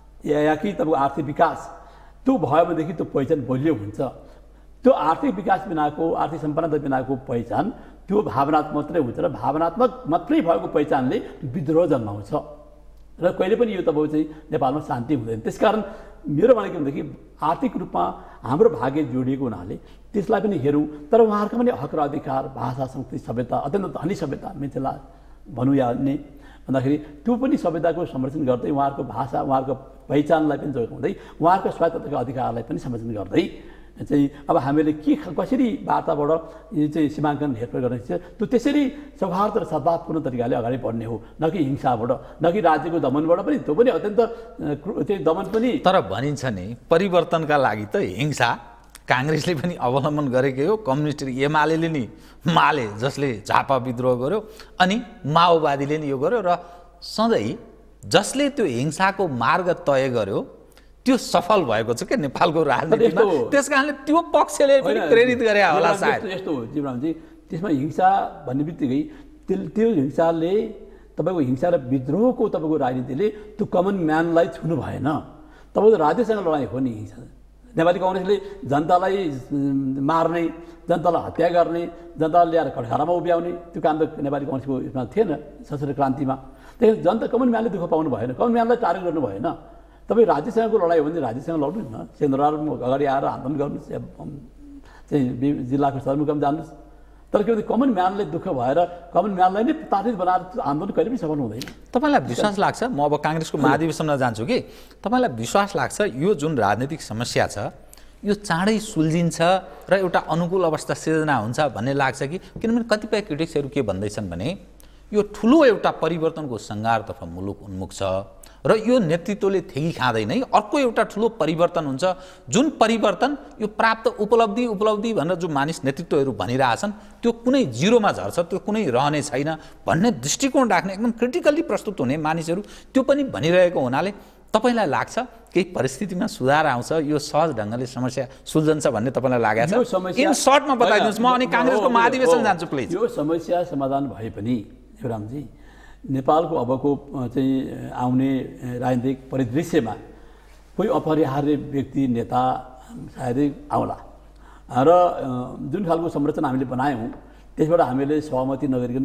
या कि तपाईँको आर्थिक विकास, त्यो भयो भनेदेखि त्यो पहिचान बलियो हुन्छ। त्यो आर्थिक विकास बिनाको, आर्थिक सम्पन्नता बिनाको पहिचान त्यो भावनात्मक मात्रै हुन्छ र भावनात्मक मात्रै भएको पहिचानले विद्रोह जन्माउँछ र कहिले पनि यो तपाईँको चाहिँ नेपालमा शान्ति हुँदैन। त्यसकारण मेरो भनाइ के भनेदेखि आर्थिक रूपमा हाम्रो भाग्य जोडिएको हुनाले त्यसलाई पनि हेरौँ, तर उहाँहरूको पनि हक र अधिकार, भाषा, संस्कृति, सभ्यता, अत्यन्त धनी सभ्यता मिथिला भनौँ या अन्य भन्दाखेरि त्यो पनि सभ्यताको संरक्षण गर्दै, उहाँहरूको भाषा, उहाँहरूको पहिचानलाई पनि जोगाउँदै, उहाँहरूको स्वायत्तताका अधिकारलाई पनि संरक्षण गर्दै चाहिँ अब हामीले के कसरी वार्ताबाट यो चाहिँ सीमाङ्कन हेरफेर गर्ने छ, त्यो त्यसरी सौहार्द र सद्भावपूर्ण तरिकाले अगाडि बढ्ने हो, न कि हिंसाबाट, न कि राज्यको दमनबाट पनि। त्यो पनि अत्यन्त चाहिँ दमन पनि। तर भनिन्छ नि परिवर्तनका लागि त हिंसा काङ्ग्रेसले पनि अवलम्बन गरेकै हो, कम्युनिस्ट एमाले नि माले जसले झापा विद्रोह गर्यो, अनि माओवादीले नि यो गर्यो, र सधैँ जसले त्यो हिंसाको मार्ग तय गर्यो त्यो सफल भएको छ क्या नेपालको राजनीतिमा। त्यस कारणले त्यो पक्षले पनि प्रेरित गरे होला सायद। यस्तो हो जीवनजी, त्यसमा हिंसा भन्ने बित्तिकै त्यो त्यो हिंसाले तपाईँको हिंसा र विद्रोहको तपाईँको राजनीतिले त्यो कमन म्यानलाई छुनु भएन। तपाईँको राज्यसँग लडाइँ हो नि हिंसा। नेपाली कङ्ग्रेसले जनतालाई मार्ने, जनतालाई हत्या गर्ने, जनतालाई ल्याएर कठघरामा उभ्याउने त्यो काम त नेपाली कङ्ग्रेसको यसमा थिएन सशस्त्र क्रान्तिमा। त्यही जनता कमन म्यानले दुःख पाउनु भएन, कमन म्यानलाई टार्गेट गर्नु भएन। तपाईँ राज्यसँगको लडाइँ हो भने राज्यसँग लड्नु न, सेन्द्ररारमा अगाडि आएर आन्दोलन गर्नुहोस् या चाहिँ जिल्लाको सदरमुकाम जानुहोस्, तर के भने कमन म्यानले दुःख भएर कमन म्यानलाई नै तार्किक बनाएर आन्दोलन कहिले पनि सफल हुँदैन। तपाईँलाई विश्वास लाग्छ, म अब काङ्ग्रेसको महाधिवेशनमा जान्छु कि तपाईँलाई विश्वास लाग्छ यो जुन राजनीतिक समस्या छ यो चाँडै सुल्झिन्छ र एउटा अनुकूल अवस्था सिर्जना हुन्छ भन्ने लाग्छ कि? किनभने कतिपय क्रिटिक्सहरू के भन्दैछन् भने यो ठुलो एउटा परिवर्तनको सङ्घारतर्फ मुलुक उन्मुख छ र यो नेतृत्वले थेगी खाँदैन, अर्को एउटा ठुलो परिवर्तन हुन्छ, जुन परिवर्तन यो प्राप्त उपलब्धि उपलब्धि भनेर जो मानिस नेतृत्वहरू भनिरहेछन् त्यो कुनै जिरोमा झर्छ, त्यो कुनै रहने छैन भन्ने दृष्टिकोण राख्ने एकदम क्रिटिकल्ली प्रस्तुत हुने मानिसहरू त्यो पनि भनिरहेको हुनाले तपाईँलाई लाग्छ केही परिस्थितिमा सुधार आउँछ, यो सहज ढङ्गले समस्या सुल्झन्छ भन्ने तपाईँलाई लागेको छ? इन सर्टमा बताइदिनुहोस्, म अनि काङ्ग्रेसको महाधिवेशन जान्छु प्लिज। यो समस्या समाधान भए पनि शिवरामजी नेपालको अबको चाहिँ आउने राजनीतिक परिदृश्यमा कोही अपरिहार्य व्यक्ति नेता सायदै आउला र जुन खालको संरचना हामीले बनायौँ त्यसबाट हामीले सहमति नगरिकन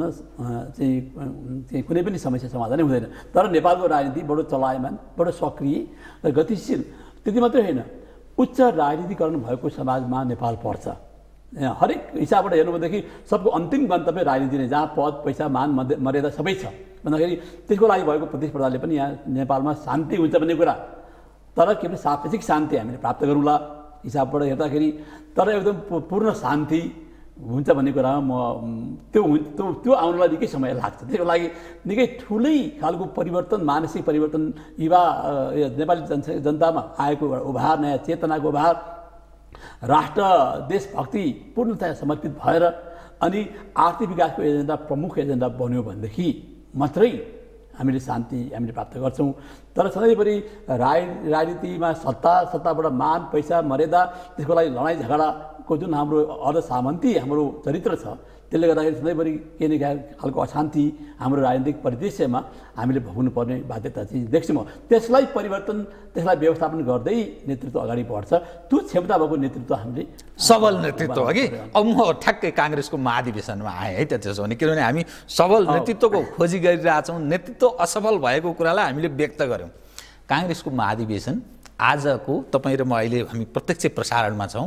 चाहिँ चाहिँ कुनै पनि समस्या समाधानै हुँदैन। तर नेपालको राजनीति बडो चलायमान, बडो सक्रिय र गतिशील, त्यति मात्रै होइन, उच्च राजनीतिकरण भएको समाजमा नेपाल पर्छ। हरेक हिसाबबाट हेर्नुभएदेखि सबको अन्तिम गन्तव्य राजनीति नै, जहाँ पद पैसा मान मर्यादा सबै छ भन्दाखेरि त्यसको लागि भएको प्रतिस्पर्धाले पनि यहाँ नेपालमा शान्ति हुन्छ भन्ने कुरा, तर के भने सापेक्षिक शान्ति हामीले प्राप्त गरौँला हिसाबबाट हेर्दाखेरि, तर एकदम पूर्ण शान्ति हुन्छ भन्ने कुरामा म त्यो त्यो त्यो आउनलाई निकै समय लाग्छ। त्यसको लागि निकै ठुलै खालको परिवर्तन, मानसिक परिवर्तन युवा नेपाली जनतामा आएको उभार, नयाँ चेतनाको उभार, राष्ट्र देशभक्ति पूर्णतया समर्पित भएर अनि आर्थिक विकासको एजेन्डा प्रमुख एजेन्डा बन्यो भनेदेखि मात्रै हामीले शान्ति हामीले प्राप्त गर्छौँ। तर सधैँभरि राज राजनीतिमा सत्ता, सत्ताबाट मान पैसा मर्यादा, त्यसको लागि लडाइँ झगडाको जुन हाम्रो अर्धसामन्ती हाम्रो चरित्र छ, त्यसले गर्दाखेरि सधैँभरि केही न केही खालको अशान्ति हाम्रो राजनीतिक परिदृश्यमा हामीले भोग्नुपर्ने बाध्यता चाहिँ देख्छु म। त्यसलाई परिवर्तन, त्यसलाई व्यवस्थापन गर्दै नेतृत्व अगाडि बढ्छ। त्यो क्षमता भएको नेतृत्व हामीले सबल नेतृत्व हो कि। अब म ठ्याक्कै काङ्ग्रेसको महाधिवेशनमा आएँ है, त्यसो भने किनभने हामी सबल नेतृत्वको खोजी गरिरहेछौँ। नेतृत्व असफल भएको कुरालाई हामीले व्यक्त गऱ्यौँ। काङ्ग्रेसको महाधिवेशन आजको तपाईँ र म अहिले हामी प्रत्यक्ष प्रसारणमा छौँ,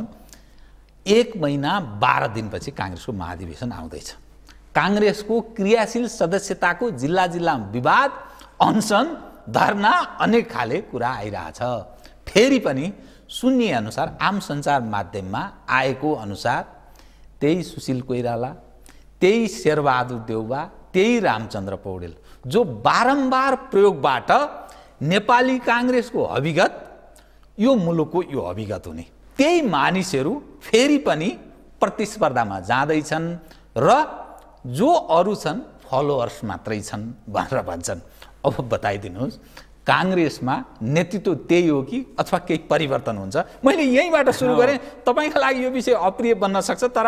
एक महिना बाह्र दिनपछि काङ्ग्रेसको महाधिवेशन आउँदैछ। काङ्ग्रेसको क्रियाशील सदस्यताको जिल्ला जिल्लामा विवाद, अनसन, धरना, अनेक खाले कुरा आइरहेछ। फेरि पनि सुन्ने अनुसार, आम सञ्चार माध्यममा आएको अनुसार त्यही सुशील कोइराला, त्यही शेरबहादुर देउवा, त्यही रामचन्द्र पौडेल जो बारम्बार प्रयोगबाट नेपाली काङ्ग्रेसको अभिगत, यो मुलुकको यो अभिगत हुने त्यही मानिसहरू फेरि पनि प्रतिस्पर्धामा जाँदैछन् र जो अरू छन् फलोअर्स मात्रै छन् भनेर भन्छन्। अब बताइदिनुहोस्, काङ्ग्रेसमा नेतृत्व त्यही हो कि अथवा केही परिवर्तन हुन्छ? मैले यहीँबाट सुरु गरेँ। तपाईँको लागि यो विषय अप्रिय बन्न सक्छ, तर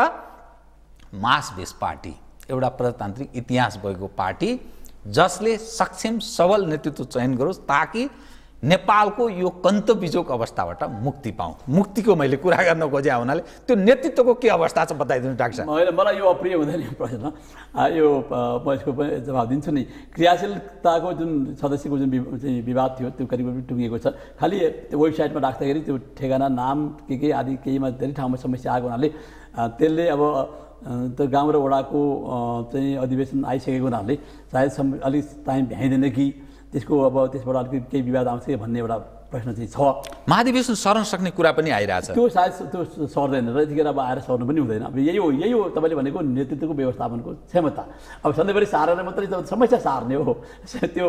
मास बेस पार्टी, एउटा प्रजातान्त्रिक इतिहास भएको पार्टी जसले सक्षम सबल नेतृत्व चयन गरोस् ताकि नेपालको यो कन्तबिजोक अवस्थाबाट मुक्ति पाऊँ। मुक्तिको मैले कुरा गर्न खोजेँ हुनाले त्यो नेतृत्वको के अवस्था छ बताइदिनु डाक्टर साहब। होइन, मलाई यो अप्रिय हुँदैन यो प्रश्न। यो म यसको पनि जवाब दिन्छु नि। क्रियाशीलताको जुन सदस्यको जुन चाहिँ विवाद थियो त्यो करिब करिब टुङ्गिएको छ। खालि वेबसाइटमा राख्दाखेरि त्यो ठेगाना नाम के के आदि केहीमा धेरै ठाउँमा समस्या आएको हुनाले त्यसले अब त्यो गाउँ र वडाको चाहिँ अधिवेशन आइसकेको हुनाले सायद सम अलिक टाइम भ्याइँदैन कि त्यसको अब त्यसबाट अलिकति केही विवाद आउँछ कि भन्ने एउटा प्रश्न चाहिँ छ। महाधिवेशन सर्न सक्ने कुरा पनि आइरहेछ। त्यो सायद त्यो सर्दैन र यतिखेर अब आएर सर्नु पनि हुँदैन। अब यही हो यही हो तपाईँले भनेको नेतृत्वको व्यवस्थापनको क्षमता। अब सधैँभरि सारेर मात्रै समस्या सार्ने हो, त्यो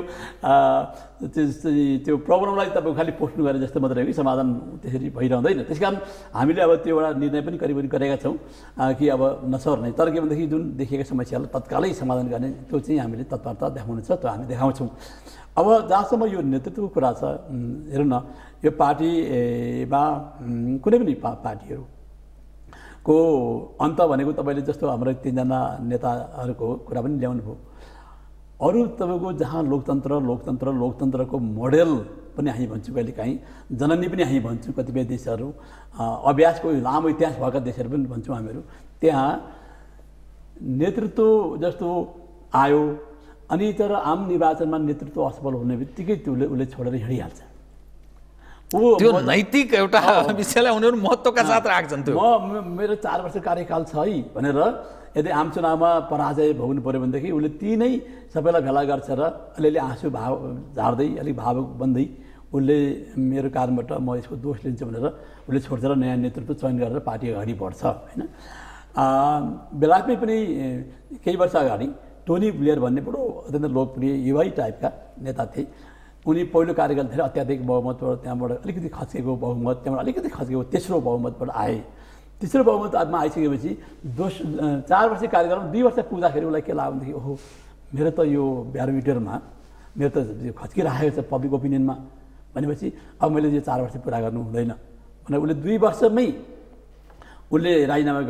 त्यो प्रब्लमलाई तपाईँ खालि पोस्ट्नु गरे जस्तो मात्रै हो कि समाधान त्यसरी भइरहँदैन। त्यस कारण हामीले अब त्यो एउटा निर्णय पनि करिब करिब गरेका छौँ कि अब नसर्ने, तर के भनेदेखि जुन देखिएका समस्यालाई तत्कालै समाधान गर्ने त्यो चाहिँ हामीले तत्परता देखाउनु छ, त्यो हामी देखाउँछौँ। अब जहाँसम्म यो नेतृत्वको कुरा छ, हेर्नु न, यो पार्टीमा कुनै पनि पा पार्टीहरूको अन्त भनेको तपाईँले जस्तो हाम्रो तिनजना नेताहरूको कुरा पनि ल्याउनु भयो। अरू तपाईँको जहाँ लोकतन्त्र लोकतन्त्र लोकतन्त्रको मोडेल पनि हामी भन्छौँ, कहिले काहीँ जननी पनि हामी भन्छौँ, कतिपय देशहरू अभ्यासको लामो इतिहास भएका देशहरू पनि भन्छौँ हामीहरू, त्यहाँ नेतृत्व जस्तो आयो अनि तर आम निर्वाचनमा नेतृत्व असफल हुने बित्तिकै त्यसले उसले छोडेर हिँडिहाल्छ। ऊ त्यो नैतिक एउटा विषयलाई उनीहरू महत्त्वका साथ राख्छन्। त्यो म मेरो चार वर्ष कार्यकाल छ है भनेर यदि आम चुनावमा पराजय भोग्नु पऱ्यो भनेदेखि उसले ती नै सबैलाई भेला गर्छ र अलिअलि आँसु भाव झार्दै अलिक भावुक बन्दै उसले मेरो कारणबाट म यसको दोष लिन्छु भनेर उसले छोडेर नयाँ नेतृत्व चयन गरेर पार्टी अगाडि बढ्छ होइन। बेलायतमै पनि केही वर्ष अगाडि टोनी ब्लेयर भन्ने बडो अत्यन्त लोकप्रिय युवा टाइपका नेता थिए। उनी पहिलो कार्यकाल धेरै अत्याधिक बहुमतबाट त्यहाँबाट अलिकति खस्केको बहुमत, त्यहाँबाट अलिकति खस्केको तेस्रो बहुमतबाट आए। तेस्रो बहुमतमा आइसकेपछि दोस चार वर्ष कार्यकालमा दुई वर्ष पुग्दाखेरि उसलाई के लाग्यो भनेदेखि ओहो मेरो त यो ब्यारोमिटरमा मेरो त खस्किरहेको छ पब्लिक ओपिनियनमा भनेपछि अब मैले यो चार वर्ष पुरा गर्नु हुँदैन भनेर उसले दुई वर्षमै उसले राजीनामा गरे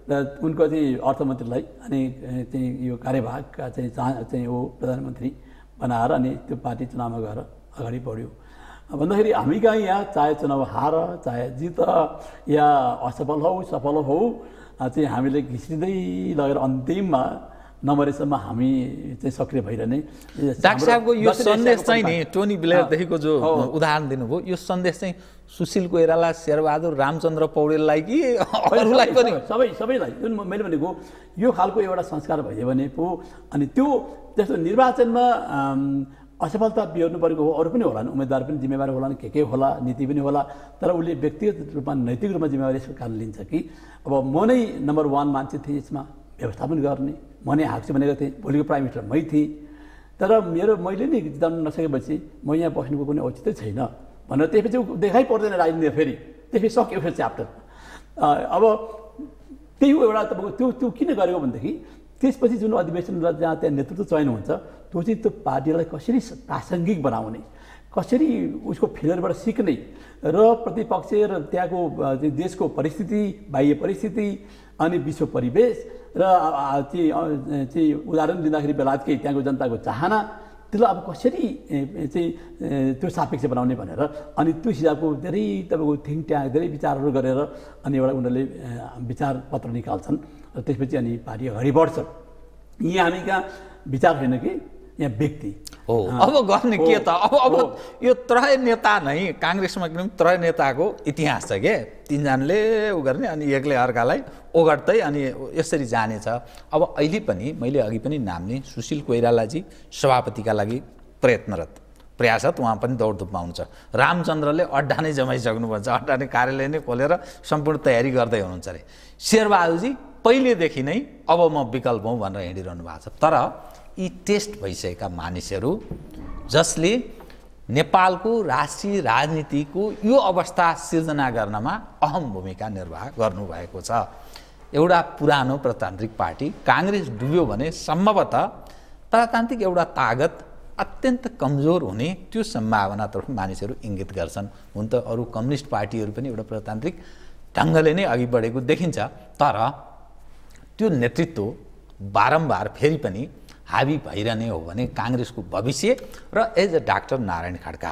र उनको चाहिँ अर्थमन्त्रीलाई अनि चाहिँ यो कार्यभागका चाहिँ चाह चाहिँ हो प्रधानमन्त्री बनाएर अनि त्यो पार्टी चुनावमा गएर अगाडि बढ्यो भन्दाखेरि हामी कहाँ यहाँ चाहे चुनाव हार चाहे जित या असफल हौ सफल हौ चाहिँ हामीले घिस्रिँदै लगेर अन्तिममा नमरेसम्म हामी चाहिँ सक्रिय भइरहने। डाक्टर साहबको यो सन्देश चाहिँ नि टोनी ब्लेयरदेखिको जो उदाहरण दिनुभयो यो सन्देश चाहिँ सुशील कोइराला, शेरबहादुर, रामचन्द्र पौडेललाई कि अरूलाई पनि सबै सबैलाई जुन मैले भनेको यो खालको एउटा संस्कार भइदियो भने पो अनि त्यो जस्तो निर्वाचनमा असफलता बिहोर्नु परेको हो अरू पनि होला उम्मेदवार पनि जिम्मेवार होला के के होला नीति पनि होला तर उसले व्यक्तिगत रूपमा नैतिक रूपमा जिम्मेवारी यसको कारण लिन्छ कि अब म नै नम्बर वान मान्छे थिएँ यसमा व्यवस्थापन गर्ने म नै हाक्छु भनेको थिएँ भोलिको प्राइम मिनिस्टर मै थिएँ तर मेरो मैले नै जिताउनु नसकेपछि म यहाँ बस्नुको कुनै औचित्य छैन भनेर त्यसपछि देखाइ पर्दैन राजनीति फेरि त्यसपछि सक्यो फेरि च्याप्टर अब त्यही एउटा तपाईँको त्यो त्यो किन गरेको भनेदेखि त्यसपछि जुन अधिवेशन जहाँ त्यहाँ नेतृत्व चयन हुन्छ त्यो चाहिँ त्यो पार्टीलाई कसरी प्रासङ्गिक बनाउने कसरी उसको फेलरबाट सिक्ने र प्रतिपक्ष र त्यहाँको देशको परिस्थिति बाह्य परिस्थिति अनि विश्व परिवेश र चाहिँ चाहिँ उदाहरण दिँदाखेरि बेलायतकै त्यहाँको जनताको चाहना त्यसलाई अब कसरी चाहिँ त्यो सापेक्ष बनाउने भनेर अनि त्यो हिसाबको धेरै तपाईँको थिङ्क ट्याङ्क धेरै विचारहरू गरेर अनि एउटा उनीहरूले विचार पत्र निकाल्छन् र त्यसपछि अनि पार्टी अगाडि बढ्छ। यहाँ हामी कहाँ विचार छैन कि यहाँ व्यक्ति हो अब गर्ने के त अब अब यो त्रय नेता नै काङ्ग्रेसमा किनभने त्रय नेताको इतिहास छ के तिनजनाले उ गर्ने अनि एकले अर्कालाई ओगट्दै अनि यसरी जानेछ। अब अहिले पनि मैले अघि पनि नाम लिएँ सुशील कोइरालाजी सभापतिका लागि प्रयत्नरत प्रयासत उहाँ पनि दौडधुपमा हुनुहुन्छ। रामचन्द्रले अड्डा नै जमाइसक्नु भन्छ अड्डा नै कार्यालय नै खोलेर सम्पूर्ण तयारी गर्दै हुनुहुन्छ अरे। शेरबहादुरजी पहिलेदेखि नै अब म विकल्प हुँ भनेर हिँडिरहनु भएको छ तर यी टेस्ट भइसकेका मानिसहरू जसले नेपालको राष्ट्रिय राजनीतिको यो अवस्था सिर्जना गर्नमा अहम भूमिका निर्वाह गर्नुभएको छ। एउटा पुरानो प्रजातान्त्रिक पार्टी काङ्ग्रेस डुब्यो भने सम्भवतः प्रजातान्त्रिक एउटा तागत अत्यन्त कमजोर हुने त्यो सम्भावनातर्फ मानिसहरू इङ्गित गर्छन्। हुन त अरू कम्युनिस्ट पार्टीहरू पनि एउटा प्रजातान्त्रिक ढङ्गले नै अघि बढेको देखिन्छ तर त्यो नेतृत्व बारम्बार फेरि पनि हाबी भइरहने हो भने काङ्ग्रेसको भविष्य र as a doctor Narayan Khadka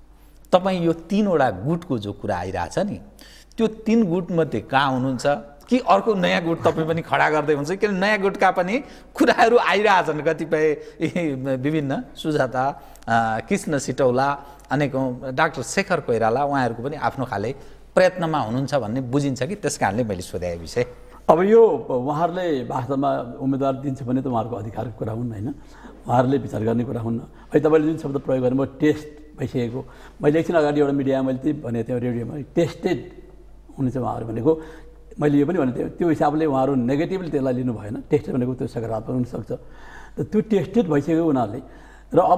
तपाईँ यो तीनवटा गुटको जो कुरा आइरहेछ नि त्यो तीन गुटमध्ये कहाँ हुनुहुन्छ कि अर्को नयाँ गुट तपाईँ पनि खडा गर्दै हुन्छ किन नयाँ गुटका पनि कुराहरू आइरहेछन् कतिपय विभिन्न सुजाता कृष्ण सिटौला अनेकौँ डाक्टर शेखर कोइराला उहाँहरूको पनि आफ्नो खाले प्रयत्नमा हुनुहुन्छ भन्ने बुझिन्छ कि त्यस कारणले मैले सोधेँ विषय। अब यो उहाँहरूले वास्तवमा उम्मेदवार दिन्छ भने त उहाँहरूको अधिकारको कुरा हुन्न होइन उहाँहरूले विचार गर्ने कुरा हुन्न। अहिले तपाईँले जुन शब्द प्रयोग गर्नुभयो टेस्ट भइसकेको मैले एकछिन अगाडि एउटा मिडियामा मैले त्यही भनेको थिएँ रेडियोमा टेस्टेड हुनुहुन्छ उहाँहरू भनेको मैले यो पनि भनेको थिएँ त्यो हिसाबले उहाँहरू नेगेटिभली त्यसलाई लिनु भएन टेस्टेड भनेको त्यो सकारात्मक हुनसक्छ र त्यो टेस्टेड भइसक्यो उनीहरूले र अब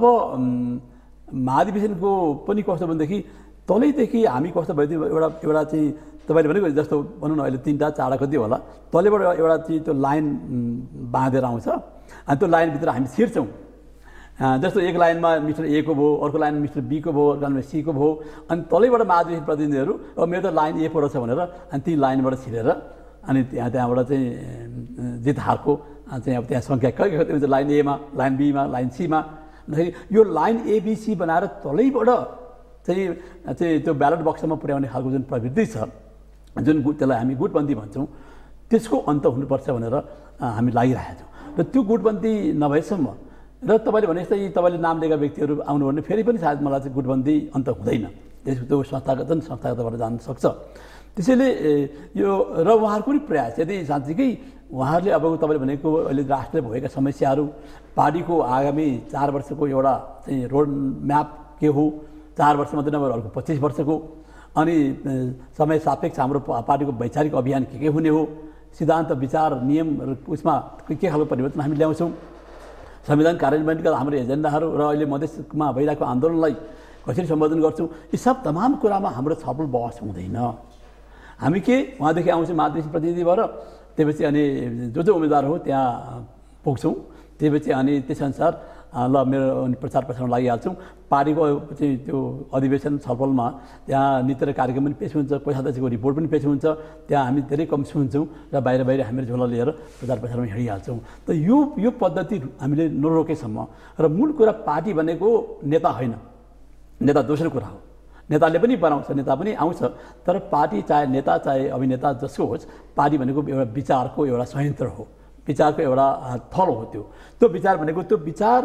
महाधिवेशनको पनि कस्तो भनेदेखि तलैदेखि हामी कस्तो भयो एउटा एउटा चाहिँ तपाईँले भनेको जस्तो भनौँ न अहिले तिनवटा चारवटा कति होला तलैबाट एउटा चाहिँ त्यो लाइन बाँधेर आउँछ अनि त्यो लाइनभित्र हामी छिर्छौँ जस्तो एक लाइनमा मिस्टर ए को भयो अर्को लाइनमा मिस्टर बी को भयो अर्को लाइनमा सी को भयो अनि तलैबाट महाधिवेशन प्रतिनिधिहरू अब मेरो त लाइन ए पो रहेछ भनेर अनि ती लाइनबाट छिरेर अनि त्यहाँ त्यहाँबाट चाहिँ जित हारको चाहिँ अब त्यहाँ सङ्ख्या कति कति हुन्छ लाइन एमा लाइन बीमा लाइन सीमा भन्दाखेरि यो लाइन एबिसी बनाएर तलैबाट चाहिँ चाहिँ त्यो ब्यालेट बक्समा पुर्याउने खालको जुन प्रवृत्ति छ जुन गुट त्यसलाई हामी गुटबन्दी भन्छौँ त्यसको अन्त हुनुपर्छ भनेर हामी लागिरहेका छौँ र त्यो गुटबन्दी नभएसम्म र तपाईँले भने जस्तै तपाईँले नाम लिएका व्यक्तिहरू आउनु भने फेरि पनि सायद मलाई चाहिँ गुटबन्दी अन्त हुँदैन त्यसको त्यो संस्थागत जुन संस्थागतबाट जान सक्छ। त्यसैले यो र उहाँहरूको पनि प्रयास यदि साँच्चीकै उहाँहरूले अब तपाईँले भनेको अहिले राष्ट्रले भएका समस्याहरू पार्टीको आगामी चार वर्षको एउटा चाहिँ रोड म्याप के हो चार वर्ष मात्रै नभएर अर्को पच्चिस वर्षको अनि समय सापेक्ष हाम्रो पार्टीको वैचारिक अभियान के के हुने हो सिद्धान्त विचार नियम उसमा के खालको परिवर्तन हामी ल्याउँछौँ संविधान कार्यान्वयनका हाम्रो एजेन्डाहरू र अहिले मधेसमा भइरहेको आन्दोलनलाई कसरी सम्बोधन गर्छौँ यी सब तमाम कुरामा हाम्रो छलफल बहस हुँदैन। हामी के उहाँदेखि आउँछौँ महाधिवेशन प्रतिनिधि भएर त्यसपछि अनि जो जो उम्मेदवार हो त्यहाँ पुग्छौँ त्यसपछि अनि त्यसअनुसार ल मेरो प्रचार प्रसारमा लागिहाल्छौँ। पार्टीको चाहिँ त्यो अधिवेशन छलफलमा त्यहाँ नीति र कार्यक्रम पनि पेश हुन्छ, कोही सदस्यको रिपोर्ट पनि पेश हुन्छ, त्यहाँ हामी धेरै कम सुन्छौँ र बाहिर बाहिर हामीहरू झोला लिएर प्रचार प्रसारमा हिँडिहाल्छौँ। त यो यो पद्धति हामीले नरोकेसम्म र मूल कुरा पार्टी भनेको नेता होइन, नेता दोस्रो कुरा हो। नेताले पनि बनाउँछ, नेता पनि आउँछ, तर पार्टी चाहे नेता चाहे अभिनेता जसको होस्, पार्टी भनेको एउटा विचारको एउटा संयन्त्र हो, विचारको एउटा थल हो। त्यो त्यो विचार भनेको त्यो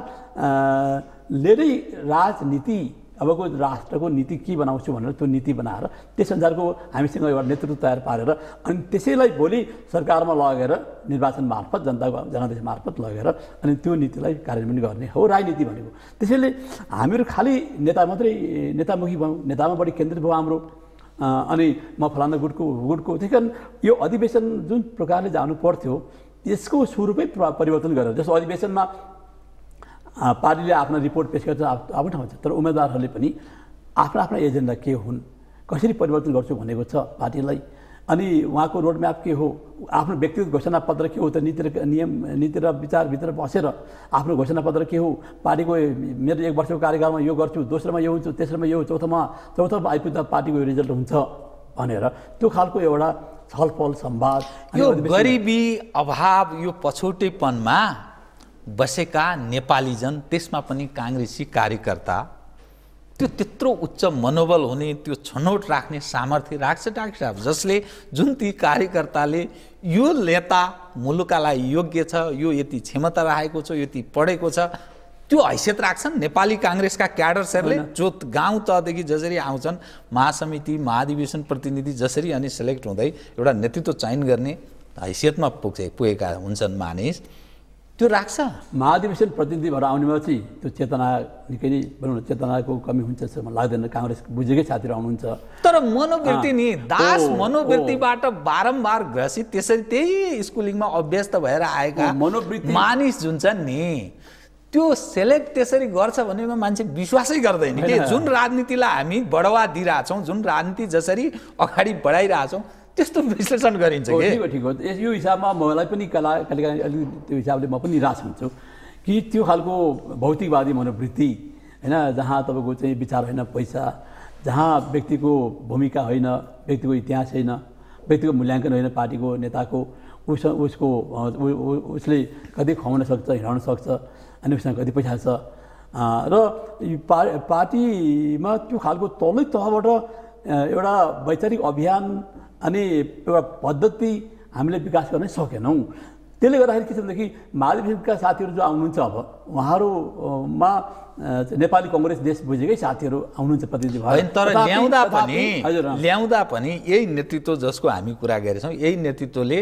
विचारले नै राजनीति अबको राष्ट्रको नीति के बनाउँछु भनेर त्यो नीति बनाएर त्यस अनुसारको हामीसँग एउटा नेतृत्व तयार पारेर अनि त्यसैलाई भोलि सरकारमा लगेर निर्वाचन मार्फत जनताको जनादेश मार्फत लगेर अनि त्यो नीतिलाई कार्यान्वयन गर्ने हो राजनीति भनेको। त्यसैले हामीहरू खालि नेता मात्रै नेतामुखी भयौँ, नेतामा बढी केन्द्रित भयो हाम्रो। अनि म फलाना गुटको गुटको त्यही कारण यो अधिवेशन जुन प्रकारले जानु पर्थ्यो यसको स्वरूपै परिवर्तन गरेर, जस्तो अधिवेशनमा पार्टीले आफ्ना रिपोर्ट पेश गर्छ आफ्नो ठाउँमा छ, तर उम्मेदवारहरूले पनि आफ्ना आफ्ना एजेन्डा के हुन्, कसरी परिवर्तन गर्छु भनेको छ पार्टीलाई, अनि उहाँको रोडम्याप के हो, आफ्नो व्यक्तिगत घोषणापत्र के हो, त नीति र नियम नीति र विचारभित्र बसेर आफ्नो घोषणापत्र के हो, पार्टीको मेरो एक वर्षको कार्यकालमा यो गर्छु, दोस्रोमा यो हुन्छु, तेस्रोमा यो, चौथोमा चौथोमा आइपुग्दा पार्टीको यो रिजल्ट हुन्छ भनेर त्यो खालको एउटा छलफल संवाद। यो गरिबी अभाव यो पछौटेपनमा बसेका नेपालीजन, त्यसमा पनि काङ्ग्रेसी कार्यकर्ता त्यो त्यत्रो उच्च मनोबल हुने, त्यो छनौट राख्ने सामर्थ्य राख्छ डाक्टर साहब, जसले जुन ती कार्यकर्ताले यो नेता मुलुकका लागि योग्य छ, यो यति क्षमता राखेको छ, यति पढेको छ, त्यो हैसियत राख्छन् नेपाली काङ्ग्रेसका क्याडर्सहरूले जो गाउँ तहदेखि जसरी आउँछन्, महासमिति महाधिवेशन प्रतिनिधि जसरी अनि सेलेक्ट हुँदै एउटा नेतृत्व चयन गर्ने हैसियतमा पुगे पुगेका हुन्छन् मानिस, त्यो राख्छ। महाधिवेशन प्रतिनिधि भएर आउनेमा चाहिँ त्यो चेतना निकै नै भनौँ न चेतनाको कमी हुन्छ जस्तो मलाई लाग्दैन। काङ्ग्रेस बुझेकै साथीहरू आउनुहुन्छ, तर मनोवृत्ति नि दास मनोवृत्तिबाट बारम्बार ग्रसित, त्यसरी त्यही स्कुलिङमा अभ्यस्त भएर आएका मनोवृत्ति मानिस जुन छन् नि त्यो सेलेक्ट त्यसरी गर्छ भनेमा मान्छे विश्वासै गर्दैन कि जुन राजनीतिलाई हामी बढावा दिइरहेछौँ, जुन राजनीति जसरी अगाडि बढाइरहेछौँ त्यस्तो विश्लेषण गरिन्छ कि ठिक हो ठिक हो। यो हिसाबमा मलाई पनि कला कहिलेकाहीँ अलिक त्यो हिसाबले म पनि निराश हुन्छु कि त्यो खालको भौतिकवादी मनोवृत्ति होइन, जहाँ तपाईँको चाहिँ विचार होइन पैसा, जहाँ व्यक्तिको भूमिका होइन, व्यक्तिको इतिहास होइन, व्यक्तिको मूल्याङ्कन होइन, पार्टीको नेताको उस उसको उसले कति खुवाउन सक्छ, हिँडाउन सक्छ, अनि उसँग कति पैसा छ र पा पार्टीमा त्यो खालको तलै तहबाट एउटा वैचारिक अभियान अनि एउटा पद्धति हामीले विकास गर्न सकेनौँ। त्यसले गर्दाखेरि के छ भनेदेखि महाधिवेशनका साथीहरू जो आउनुहुन्छ अब उहाँहरूमा नेपाली कङ्ग्रेस देश बुझेकै साथीहरू आउनुहुन्छ प्रतिनिधि भएर, तर ल्याउँदा पनि ल्याउँदा पनि यही नेतृत्व जसको हामी कुरा गरेछौँ, यही नेतृत्वले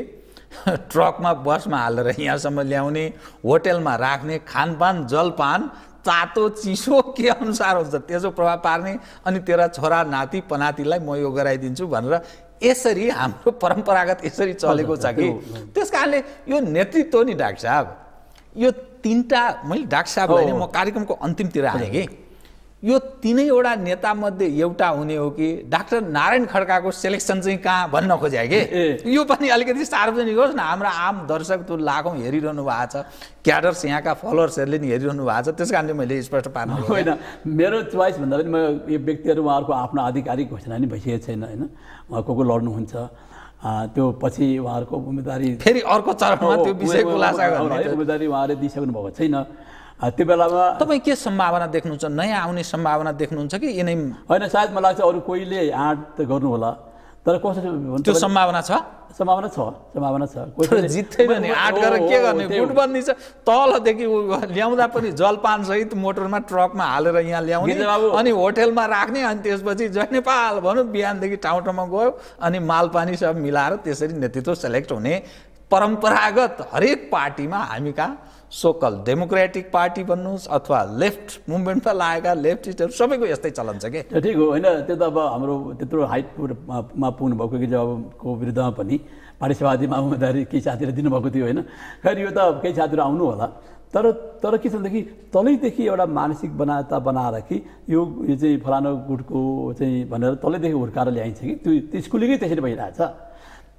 ट्रकमा बसमा हालेर यहाँसम्म ल्याउने, होटेलमा राख्ने, खानपान जलपान तातो चिसो के अनुसार हुन्छ त्यसो प्रभाव पार्ने, अनि तेरा छोरा नाति पनातिलाई म यो गराइदिन्छु भनेर यसरी हाम्रो परम्परागत यसरी चलेको छ कि त्यस कारणले यो नेतृत्व नि डाक्टर साहब, यो तिनवटा मैले डाक्टर साहबलाई नै म कार्यक्रमको अन्तिमतिर आएँ कि यो तिनैवटा नेतामध्ये एउटा हुने हो कि डाक्टर नारायण खड्काको सेलेक्सन चाहिँ कहाँ भन्न खोजे कि यो पनि अलिकति सार्वजनिक होस् न, हाम्रो आम दर्शक त्यो लाखौँ हेरिरहनु भएको छ, क्याडर्स यहाँका फलोवर्सहरूले नि हेरिरहनु भएको छ, त्यस कारणले मैले स्पष्ट पार्नु होइन। मेरो चोइस भन्दा पनि म यो व्यक्तिहरू उहाँहरूको आफ्नो आधिकारिक घोषणा नि भइसकेको छैन होइन, उहाँ को को लड्नुहुन्छ त्यो पछि उहाँहरूको उम्मेदवारी फेरि अर्को चरणमा त्यो विषय खुलासा गर्ने उम्मेदवारी उहाँले दिइसक्नु भएको छैन। त्यो बेलामा तपाईँ के सम्भावना देख्नुहुन्छ, नयाँ आउने सम्भावना देख्नुहुन्छ कि यिनै होइन? सायद मलाई लाग्छ अरू कोहीले आँट त गर्नु होला, तर कसरी त्यो सम्भावना छ? सम्भावना छ, सम्भावना छ। जित्दैन नि आँट गरेर के गर्ने, गुटबन्दी छ, तलदेखि ल्याउँदा पनि जलपान सहित मोटरमा ट्रकमा हालेर यहाँ ल्याउने, अनि होटेलमा राख्ने, अनि त्यसपछि जय नेपाल भनौँ बिहानदेखि ठाउँ ठाउँमा गयो, अनि मालपानी सब मिलाएर त्यसरी नेतृत्व सेलेक्ट हुने परम्परागत हरेक पार्टीमा हामी कहाँ सोकल डेमोक्रेटिक पार्टी भन्नुहोस् अथवा लेफ्ट मुभमेन्टमा लागेका लेफ्टिस्टहरू सबैको यस्तै चलन छ कि ठिक हो होइन? त्यो त अब हाम्रो त्यत्रो हाइटमा पुग्नु भएको कि जबको विरुद्धमा पनि पार्टी सभापतिमा उम्मेदवारी केही साथीहरू दिनुभएको थियो होइन। खैर यो त केही साथीहरू आउनु होला, तर तर के छ भनेदेखि तलैदेखि एउटा मानसिक बनाता बनाएर कि यो यो चाहिँ फलानु गुटको चाहिँ भनेर तलैदेखि हुर्काएर ल्याइन्छ कि त्यो त्यो स्कुलिङै त्यसरी भइरहेछ।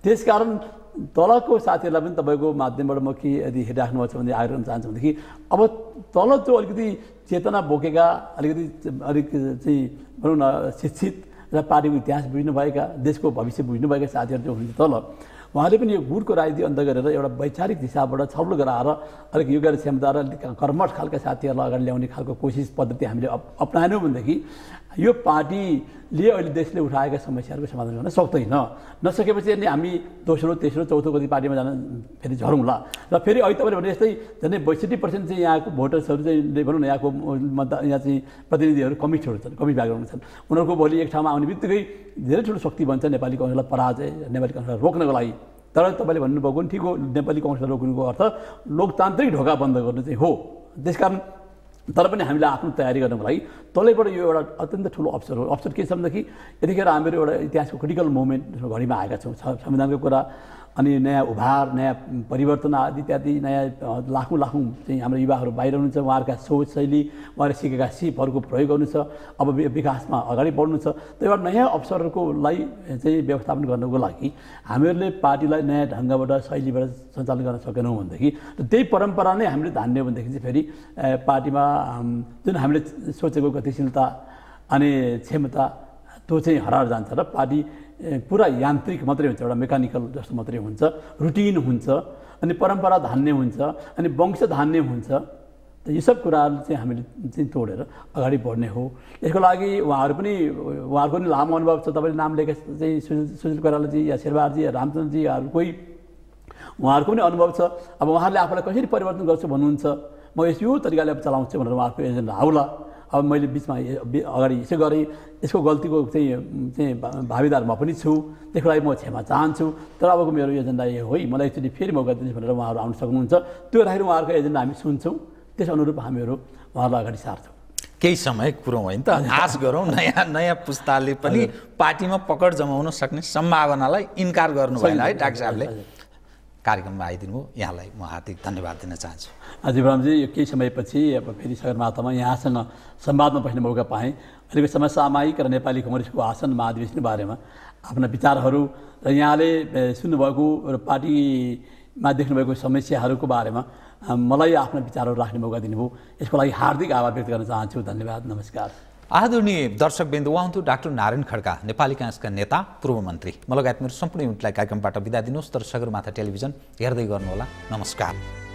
त्यसकारण तलको साथीहरूलाई पनि तपाईँको माध्यमबाट म के यदि हेरिराख्नुभएको छ भने आग्रह गर्न चाहन्छु भनेदेखि अब तल त्यो अलिकति चेतना बोकेका अलिकति अलिक चाहिँ भनौँ न शिक्षित र पार्टीको इतिहास बुझ्नुभएका देशको भविष्य बुझ्नुभएका साथीहरू जो हुनुहुन्छ तल उहाँले पनि यो गुडको राजनीति अन्त गरेर एउटा वैचारिक दिशाबाट छलफल गराएर अलिक योग्य क्षमता र अलिक कर्मठ खालका साथीहरूलाई अगाडि ल्याउने खालको कोसिस पद्धति हामीले अप्नाएनौँ भनेदेखि यो पार्टीले अहिले देशले उठाएका समस्याहरूको समाधान गर्न सक्दैन। नसकेपछि अनि हामी दोस्रो तेस्रो चौथो कति पार्टीमा जान फेरि झरौँला र फेरि अहिले तपाईँले भने जस्तै झन्डै बैसठी पर्सेन्ट चाहिँ यहाँको भोटर्सहरू चाहिँ भनौँ न यहाँको मत यहाँ चाहिँ प्रतिनिधिहरू कमिटहरू छन् कमिट भएका छन् उनीहरूको भोलि एक ठाउँमा आउने बित्तिकै धेरै ठुलो शक्ति बन्छ नेपाली कङ्ग्रेसलाई पराजय नेपाली कङ्ग्रेसलाई रोक्नको लागि। तर तपाईँले भन्नुभएको नि ठिक हो, नेपाली कङ्ग्रेसलाई रोक्नुको अर्थ लोकतान्त्रिक ढोका बन्द गर्नु चाहिँ हो। त्यसकारण तर पनि हामीले आफ्नो तयारी गर्नको लागि तलैबाट यो एउटा अत्यन्त ठुलो अवसर हो। अवसर के छ भनेदेखि यतिखेर हामीहरू एउटा इतिहासको क्रिटिकल मोमेन्ट घडीमा आएका छौँ। संविधानको कुरा अनि नयाँ उभार नयाँ परिवर्तन आदि इत्यादि नयाँ लाखौँ लाखौँ चाहिँ हाम्रो युवाहरू बाहिर हुनुहुन्छ, उहाँहरूका सोच शैली उहाँहरूले सिकेका सिपहरूको प्रयोग गर्नु छ, अब विकासमा अगाडि बढ्नु छ। त्यो एउटा नयाँ अवसरहरूलाई चाहिँ व्यवस्थापन गर्नको लागि हामीहरूले पार्टीलाई नयाँ ढङ्गबाट शैलीबाट सञ्चालन गर्न सकेनौँ भनेदेखि त्यही परम्परा नै हामीले धान्यौँ भनेदेखि चाहिँ फेरि पार्टीमा जुन हामीले सोचेको गतिशीलता अनि क्षमता त्यो चाहिँ हराएर जान्छ र पार्टी पुरा यान्त्रिक मात्रै हुन्छ, एउटा मेकानिकल जस्तो मात्रै हुन्छ, रुटिन हुन्छ अनि परम्परा धान्य हुन्छ अनि वंश धान्य हुन्छ। त यो सब कुराहरू चाहिँ हामीले चाहिँ तोडेर अगाडि बढ्ने हो। यसको लागि उहाँहरू पनि उहाँहरूको पनि लामो अनुभव छ। तपाईँले नाम लिएका चाहिँ सुशील सुशील कोइरालाजी या शेरबहादुरजी या रामचन्द्रजीहरू कोही उहाँहरूको पनि अनुभव छ। अब उहाँहरूले आफूलाई कसरी परिवर्तन गर्छु भन्नुहुन्छ, म यस यो तरिकाले अब चलाउँछु भनेर उहाँहरूको एजेन्डा आउला। अब मैले बिचमा अगाडि यसो गरेँ, यसको गल्तीको चाहिँ चाहिँ भागीदार म पनि छु, त्यसको लागि म क्षमा चाहन्छु, तर अबको मेरो एजेन्डा यो हो, मलाई एकचोटि फेरि मौका दिनुहोस् भनेर उहाँहरू आउन सक्नुहुन्छ। त्यो राखेर उहाँहरूको एजेन्डा हामी सुन्छौँ, त्यस अनुरूप हामीहरू उहाँहरूलाई अगाडि सार्छौँ। केही समय कुरो होइन त, आश गरौँ नयाँ नयाँ पुस्ताले पनि पार्टीमा पकड जमाउन सक्ने सम्भावनालाई इन्कार गर्नु भएन है डाक्टर साहबले। कार्यक्रममा आइदिनु हो, यहाँलाई म हार्दिक धन्यवाद दिन चाहन्छु। जीवरामजी, यो केही समयपछि अब फेरि सगरमाथामा यहाँसँग संवादमा बस्ने मौका पाएँ। अहिलेको समसामयिक र नेपाली कङ्ग्रेसको आसन महाधिवेशन बारेमा आफ्ना विचारहरू र यहाँले सुन्नुभएको र पार्टीमा देख्नुभएको समस्याहरूको बारेमा मलाई आफ्ना विचारहरू राख्ने मौका दिनुभयो, यसको लागि हार्दिक आभार व्यक्त गर्न चाहन्छु। धन्यवाद, नमस्कार। आदरणीय दर्शकबिन्दु, उहाँ हुनुहुन्थ्यो डाक्टर नारायण खड्का, नेपाली काङ्ग्रेसका नेता, पूर्व मन्त्री। म लगायत मेरो सम्पूर्ण युनिटलाई कार्यक्रमबाट बिदा दिनुहोस्, तर सगरमाथा टेलिभिजन हेर्दै गर्नुहोला। नमस्कार।